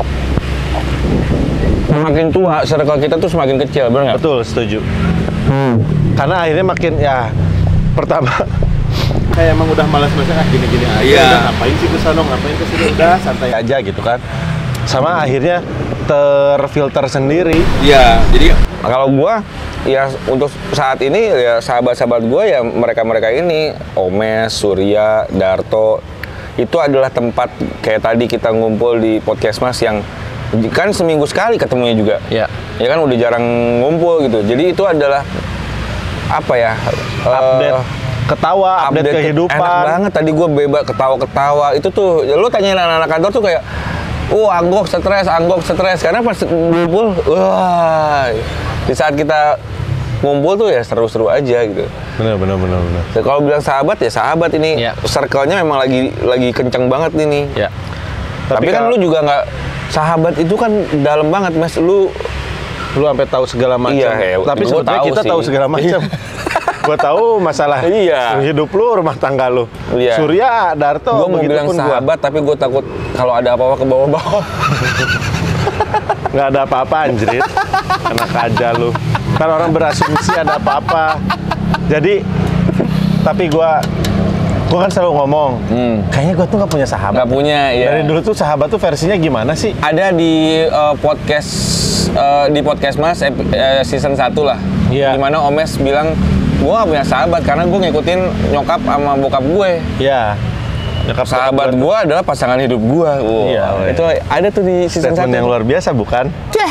B: Makin tua, circle kita tuh semakin kecil, bener nggak?
A: Betul, setuju. Karena akhirnya makin ya pertama
C: Kayak emang udah malas-malasan gini-gini aja.
E: Iya.
C: Udah ngapain sih ke sana, ngapain ke sini, udah santai aja.
A: aja gitu kan. Sama akhirnya terfilter sendiri.
E: Iya, jadi
B: Kalau gua ya untuk saat ini ya sahabat-sahabat gua ya mereka-mereka ini, Omes, Surya, Darto, itu adalah tempat kayak tadi kita ngumpul di podcast Mas yang kan seminggu sekali ketemunya juga.
A: Ya.
B: Ya kan udah jarang ngumpul gitu. Jadi itu adalah apa ya?
A: Update ketawa, update kehidupan.
B: Enak banget tadi gue bebas ketawa-ketawa. Itu tuh ya lu tanyain anak-anak kantor tuh kayak anggok stres karena pas ngumpul wah di saat kita ngumpul tuh ya seru-seru aja gitu.
A: Bener.
B: Kalau bilang sahabat ya sahabat ini.
D: Iya.
B: Circle-nya memang lagi kenceng banget ini.
A: Ya.
B: Tapi kan lu juga nggak sahabat itu kan dalam banget Mas. Lu
A: sampai tahu segala macam.
B: Iya,
A: tapi
B: gua
A: sebetulnya
B: tahu
A: kita
B: sih.
A: tahu segala macam. Gua tahu masalah
B: Iya.
A: hidup lu, rumah tangga lu.
B: Iya.
A: Surya, Darto,
B: gue mau bilang
A: begitupun
B: sahabat tapi gue takut kalau ada apa-apa ke bawah-bawah.
A: Nggak ada apa-apa anjrit. Enak aja lu. Kan orang berasumsi ada apa-apa. Jadi, tapi gua kan selalu ngomong, kayaknya gua tuh nggak punya sahabat.
B: Nggak punya, ya.
A: Dari dulu tuh sahabat tuh versinya gimana sih?
B: Ada di podcast Mas season 1 lah.
A: Iya.
B: Dimana Omes bilang gue gak punya sahabat karena gue ngikutin nyokap sama bokap gue.
A: Iya. Nyokap
B: Sahabat gue adalah pasangan hidup gue. Wow.
A: Iya,
B: Itu ada tuh di season 1.
A: statement yang luar biasa bukan?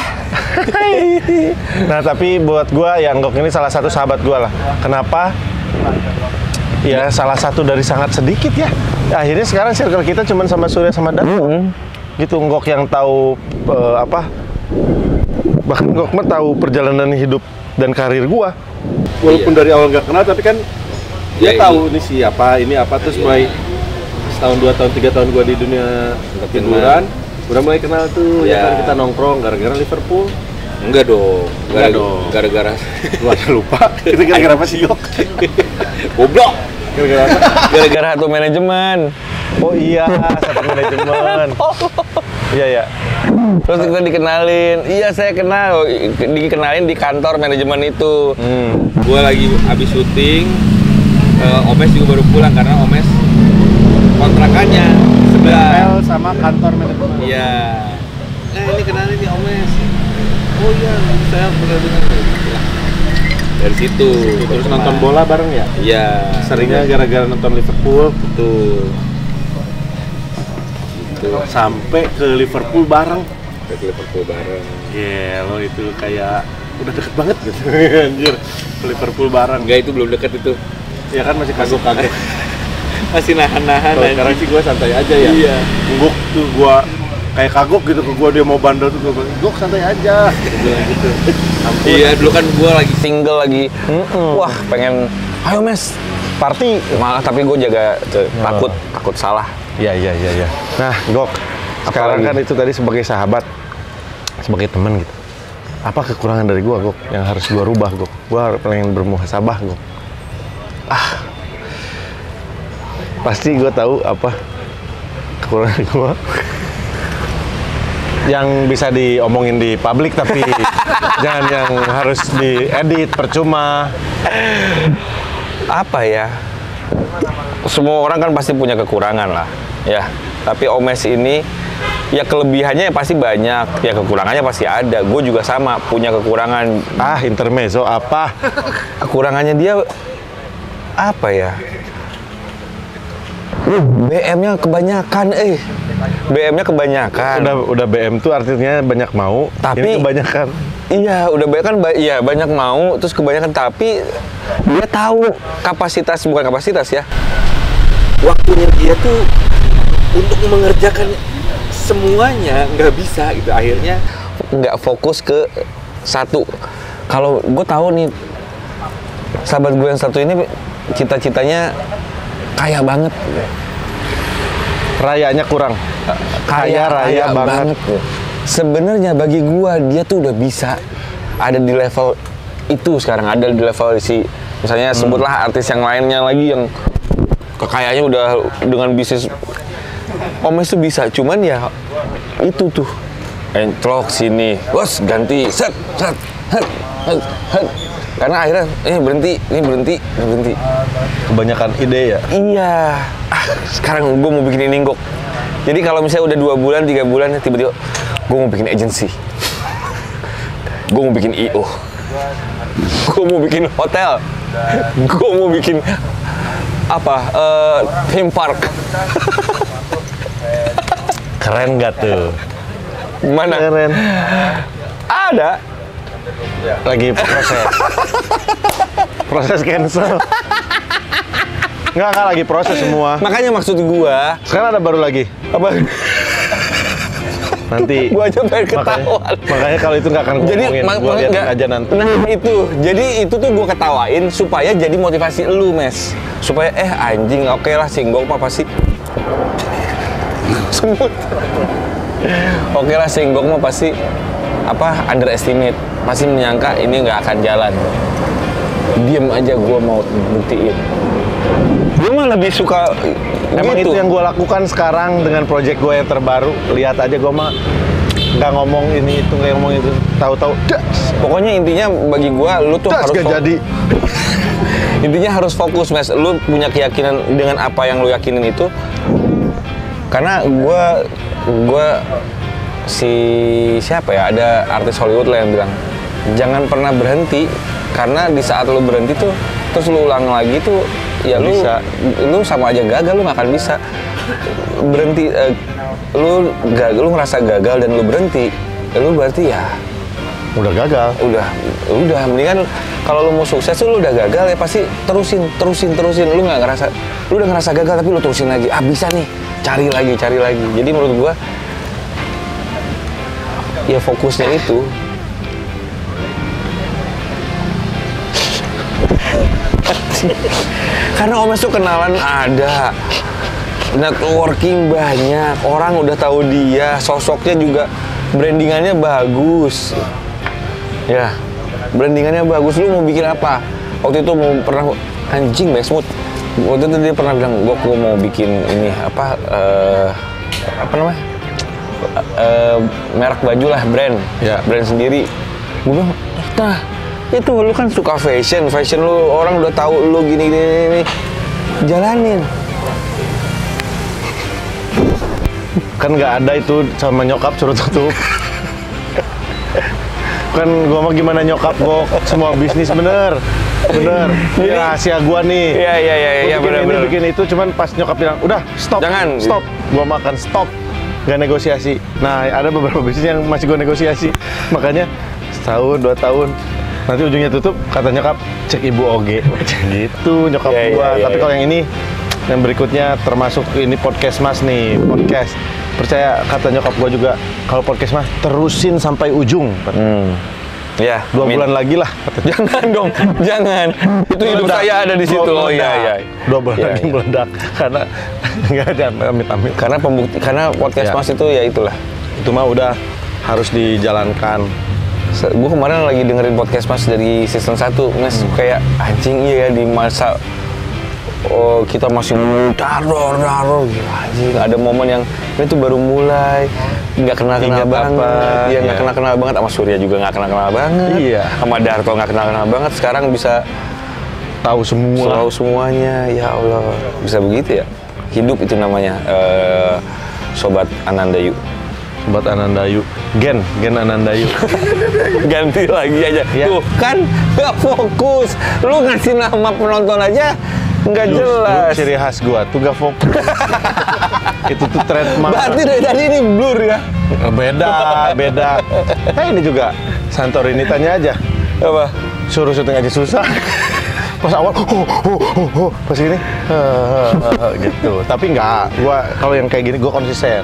A: Nah tapi buat gua yang Gok ini salah satu sahabat gua lah. Kenapa? Ya salah satu dari sangat sedikit ya. Akhirnya sekarang circle kita cuma sama Surya sama Dan. Gitu Gok yang tahu bahkan Gok mah tahu perjalanan hidup dan karir gua. Walaupun dari awal nggak kenal tapi kan dia tahu ini apa terus mulai setahun 2 tahun 3 tahun gua di dunia hiburan udah mulai kenal tuh ya kan kita nongkrong gara-gara Liverpool.
E: Enggak dong. Gara-gara
A: Gua aja lupa. Itu gara-gara apa sih Gok?
E: goblok.
A: Gara-gara apa?
B: Gara-gara satu manajemen.
A: Oh iya, satu manajemen. Iya ya.
B: Terus kita dikenalin. Iya saya kenal. Dikenalin di kantor manajemen itu.
E: Gue lagi habis syuting, Omes juga baru pulang karena Omes kontrakannya sebelah.
A: Sama kantor manajemen.
E: Iya. Ini kenalin nih Omes. Oh iya, saya benar-benar. Dari situ.
A: Terus nonton bola bareng ya?
E: Iya.
A: Seringnya gara-gara nonton Liverpool.
E: Betul.
A: Sampai ke Liverpool bareng.
E: Ke Liverpool bareng.
A: Iya, lo itu kayak udah deket banget gitu. Anjir, ke Liverpool bareng.
E: Enggak, itu belum dekat itu.
A: Ya kan masih kagok-kagok.
E: Masih nahan-nahan.
A: Kalau sekarang sih gue santai aja ya.
E: Iya.
A: Gok tuh gue kayak kagok gitu ke gue, dia mau bandel tuh gue bilang, Gok santai aja. Gitu. Ampun.
E: Iya, dulu kan gue lagi
B: Single lagi. Wah pengen. Ayo Mes.
A: Party.
B: Malah tapi gue jaga takut salah.
A: Iya. Nah, Gok, sekarang kan itu tadi sebagai sahabat, sebagai teman gitu. Apa kekurangan dari gua, Gok, yang harus gua rubah, Gok? Gua pengen bermuhasabah, Gok. Pasti gua tahu apa kekurangan gua. Yang bisa diomongin di publik tapi jangan yang harus diedit, percuma.
B: Apa ya? Semua orang kan pasti punya kekurangan lah, ya. Tapi Omes ini, ya kelebihannya ya pasti banyak, ya kekurangannya pasti ada. Gue juga sama, punya kekurangan.
A: Intermezzo apa?
B: Kekurangannya dia, apa ya? BM-nya kebanyakan, BM-nya kebanyakan.
A: Udah BM tuh artinya banyak mau,
B: Tapi
A: ini kebanyakan.
B: Iya, udah banyak mau, terus kebanyakan. Tapi dia tahu kapasitas, bukan kapasitas ya.
E: waktunya dia tuh untuk mengerjakan semuanya nggak bisa gitu, akhirnya
B: nggak fokus ke satu. Kalau gue tahu nih sahabat gue yang satu ini cita-citanya kaya banget,
A: Rayanya kurang, kaya banget.
B: Sebenarnya bagi gue dia tuh udah bisa ada di level itu sekarang, ada di level si misalnya sebutlah artis yang lainnya lagi yang kekayaannya udah dengan bisnis. Omes tuh bisa, cuman ya itu tuh entrok sini, bos ganti, set, karena akhirnya berhenti.
A: Kebanyakan ide ya.
B: Iya, sekarang gue mau bikin ini kok. Jadi kalau misalnya udah 2 bulan, 3 bulan, tiba-tiba gue mau bikin agency, gue mau bikin IO, gue mau bikin hotel, gue mau bikin apa, theme park.
A: Keren gak tuh?
B: Mana?
A: Keren.
B: Ada.
A: Lagi proses cancel. Nggak lagi proses semua.
B: Makanya maksud gua
A: Sekarang ada baru lagi.
B: apa?
A: Nanti
B: Gua aja pengen ketahuan.
A: makanya kalau itu nggak akan
B: Jadi
A: ngomongin, gua liatin aja nanti.
B: Nah itu, jadi itu tuh gue ketawain supaya jadi motivasi lu, Mes. Supaya anjing, oke lah singgok mah pasti semut. Oke lah singgok mah pasti underestimate, pasti menyangka ini nggak akan jalan. Diem aja, gue mau buktiin. Gue mah lebih suka
A: Emang
B: gitu.
A: itu yang gue lakukan sekarang dengan project gue yang terbaru. Lihat aja gue mah nggak ngomong ini itu, nggak ngomong itu. Tahu-tahu,
B: Pokoknya intinya bagi gue, lu tuh harus
A: gak jadi.
B: Intinya harus fokus, Mas. Lu punya keyakinan dengan apa yang lu yakinin itu. Karena gue siapa ya, ada artis Hollywood lah yang bilang jangan pernah berhenti, karena di saat lu berhenti tuh terus lu ulang lagi tuh ya lu sama aja gagal, lu nggak akan bisa berhenti. Lu ngerasa gagal dan lu berhenti, lu berarti ya
A: Udah gagal.
B: udah mendingan kalau lu mau sukses tuh lu udah gagal ya pasti terusin. Lu udah ngerasa gagal tapi lu terusin lagi. Bisa nih, cari lagi. Jadi menurut gua ya fokusnya itu. Karena Omes tuh kenalan ada, networking banyak, orang udah tahu dia, sosoknya juga, brandingannya bagus. Ya, brandingannya bagus. Lu mau bikin apa? Waktu itu mau pernah anjing Besmut. Waktu itu dia pernah bilang, gua mau bikin ini apa namanya? Merek baju lah, brand sendiri. Gue bilang, nah itu lu kan suka fashion lu, orang udah tahu lu gini, jalanin.
A: Kan nggak ada itu sama nyokap suruh tutup. Kan gua mah gimana nyokap gua semua bisnis bener. Ini rahasia gua nih.
B: Iya, bener.
A: Bikin itu, cuman pas nyokap bilang udah stop. Gua makan stop, nggak negosiasi. Nah ada beberapa bisnis yang masih gua negosiasi, makanya setahun 2 tahun nanti ujungnya tutup, kata nyokap cek ibu oge gitu nyokap gua. Tapi kalau yang ini, yang berikutnya termasuk ini podcast mas nih, podcast percaya kata nyokap gua juga, kalau podcast mas terusin sampai ujung.
B: Ya,
A: 2 bulan lagi lah.
B: Jangan dong, jangan. Itu hidup saya ada di situ. Oh iya.
A: 2 bulan lagi meledak karena nggak ada amit-amit.
B: Karena podcast mas itu ya itulah.
A: Itu mah udah harus dijalankan.
B: Gue kemarin lagi dengerin podcast mas dari season 1, Mas. Kayak anjing iya ya, di masa kita masih daror anjing, ada momen yang ini tuh baru mulai, nggak kenal banget. Iya, nggak kenal banget. Sama Surya juga nggak kenal banget. Iya. Sama Darto nggak kenal banget. Sekarang bisa
A: tahu
B: semuanya. Ya Allah, bisa begitu ya. Hidup itu namanya, Sobat Anandayu.
A: Sobat Anandayu, Gen Anandayu.
B: Ganti lagi aja. Ya. Tuh kan nggak fokus. Lu ngasih nama penonton aja nggak jelas.
A: Ciri khas gua tuh nggak fokus. Itu tuh trademark.
B: Berarti dari tadi ini blur ya?
A: Beda. Ini juga Santorini, tanya aja.
B: Apa?
A: Suruh syuting aja susah. Pas awal, pas ini, gitu. Tapi nggak, gua kalau yang kayak gini gua konsisten.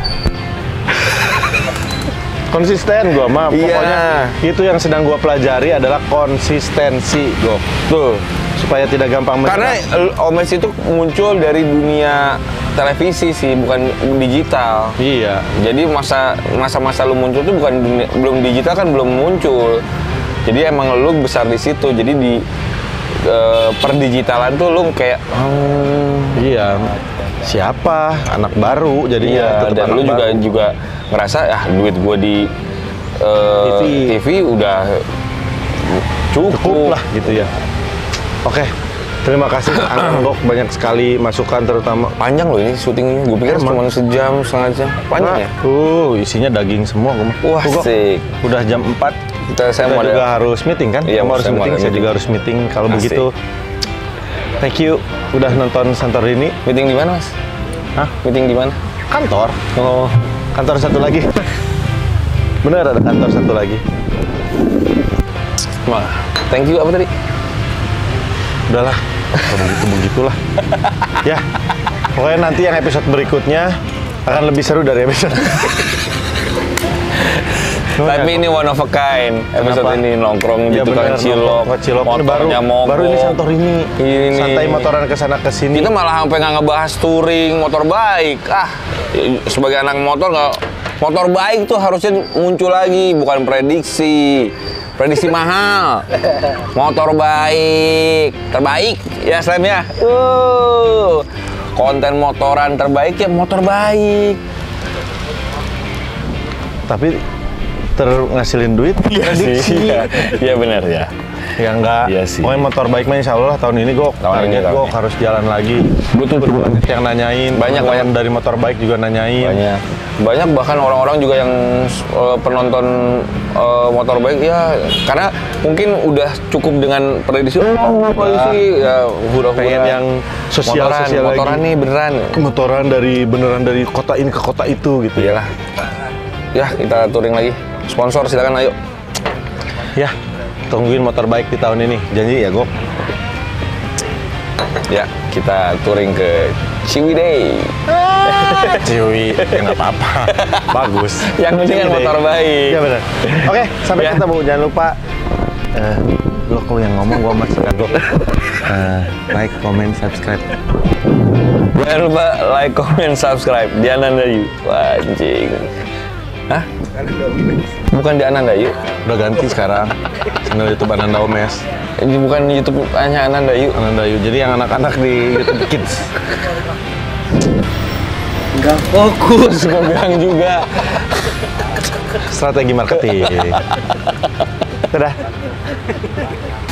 A: Konsisten gua mah, pokoknya itu yang sedang gua pelajari adalah konsistensi gua.
B: Tuh,
A: supaya tidak gampang menyerah.
B: Karena Omes itu muncul dari dunia televisi sih, bukan digital.
A: Iya.
B: Jadi masa-masa lu muncul tuh bukan belum digital, kan belum muncul. Jadi emang lu besar di situ. Jadi di perdigitalan tuh lu kayak
A: iya. Siapa anak baru jadinya.
B: Dan lu juga ngerasa duit gua di TV udah cukup
A: lah gitu ya. Oke, terima kasih Anggok, banyak sekali masukan, terutama
B: panjang loh ini syutingnya. Gue pikir cuma sejam, setengah jam. Panjang ya?
A: Isinya daging semua.
B: Wah, asik.
A: Udah jam 4.
B: Saya
A: juga harus meeting kan?
B: Iya,
A: harus meeting. Saya juga harus meeting. Kalau begitu, thank you udah nonton Santorini.
B: Meeting di mana, Mas?
A: Hah?
B: Meeting di mana?
A: Kantor. Oh, kantor satu lagi. Bener, ada kantor satu lagi.
B: Wah, thank you apa tadi?
A: Udahlah, begitulah. Ya, pokoknya nanti yang episode berikutnya akan lebih seru dari episode
B: Tapi ini one of a kind. Episode
A: Kenapa?
B: ini nongkrong di
A: Ya
B: tukang
A: bener,
B: cilok.
A: nongkrong ke Cilok. Ini
B: Motornya mogok.
A: baru ini Santorini.
B: Ini.
A: Santai motoran ke sana ke sini.
B: Kita malah sampai nggak ngebahas touring motor baik. Sebagai anak motor nggak, motor baik tuh harusnya muncul lagi, bukan prediksi. Prediksi mahal. Motor baik, terbaik ya Slam ya. Konten motoran terbaik ya motor baik.
A: Tapi ngasilin duit prediksi.
B: Iya benar ya.
A: Ya enggak.
B: Iya sih.
A: Pokoknya motor baik mah insya Allah tahun ini Gok.
B: Tahun ini,
A: Target Gok harus jalan lagi.
B: Betul.
A: Banyak yang nanyain.
B: Banyak.
A: Dari motor baik juga nanyain.
B: Banyak bahkan orang-orang juga yang penonton motor baik ya, karena mungkin udah cukup dengan prediksi prediksi ya hura-hura
A: Pengen yang sosial lagi.
B: motoran nih beneran
A: Beneran dari kota ini ke kota itu gitu.
B: iyalah ya. Kita touring lagi, sponsor silakan ayo
A: Ya, tungguin motor baik di tahun ini. Janji ya Gok.
B: ya. Kita touring ke Ciwidey.
A: Ciwi, ya nggak apa-apa. Bagus.
B: Yang penting kan
A: Ciwidey.
B: motor baik.
A: Iya benar. Oke, sampai
B: Ya.
A: ketemu. Jangan lupa. Gue kalau yang ngomong gue masih kagok. Like, comment, subscribe.
B: Jangan lupa like, comment, subscribe di Anandayu. Wah, anjing. Hah? Bukan di Anandayu.
A: Udah ganti sekarang. Channel YouTube Ananda Omes.
B: Ini bukan YouTube hanya Anandayu.
A: Anandayu. Jadi yang anak-anak di YouTube Kids.
D: Nggak fokus.
B: Gue bilang juga.
A: Strategi marketing. Dadah.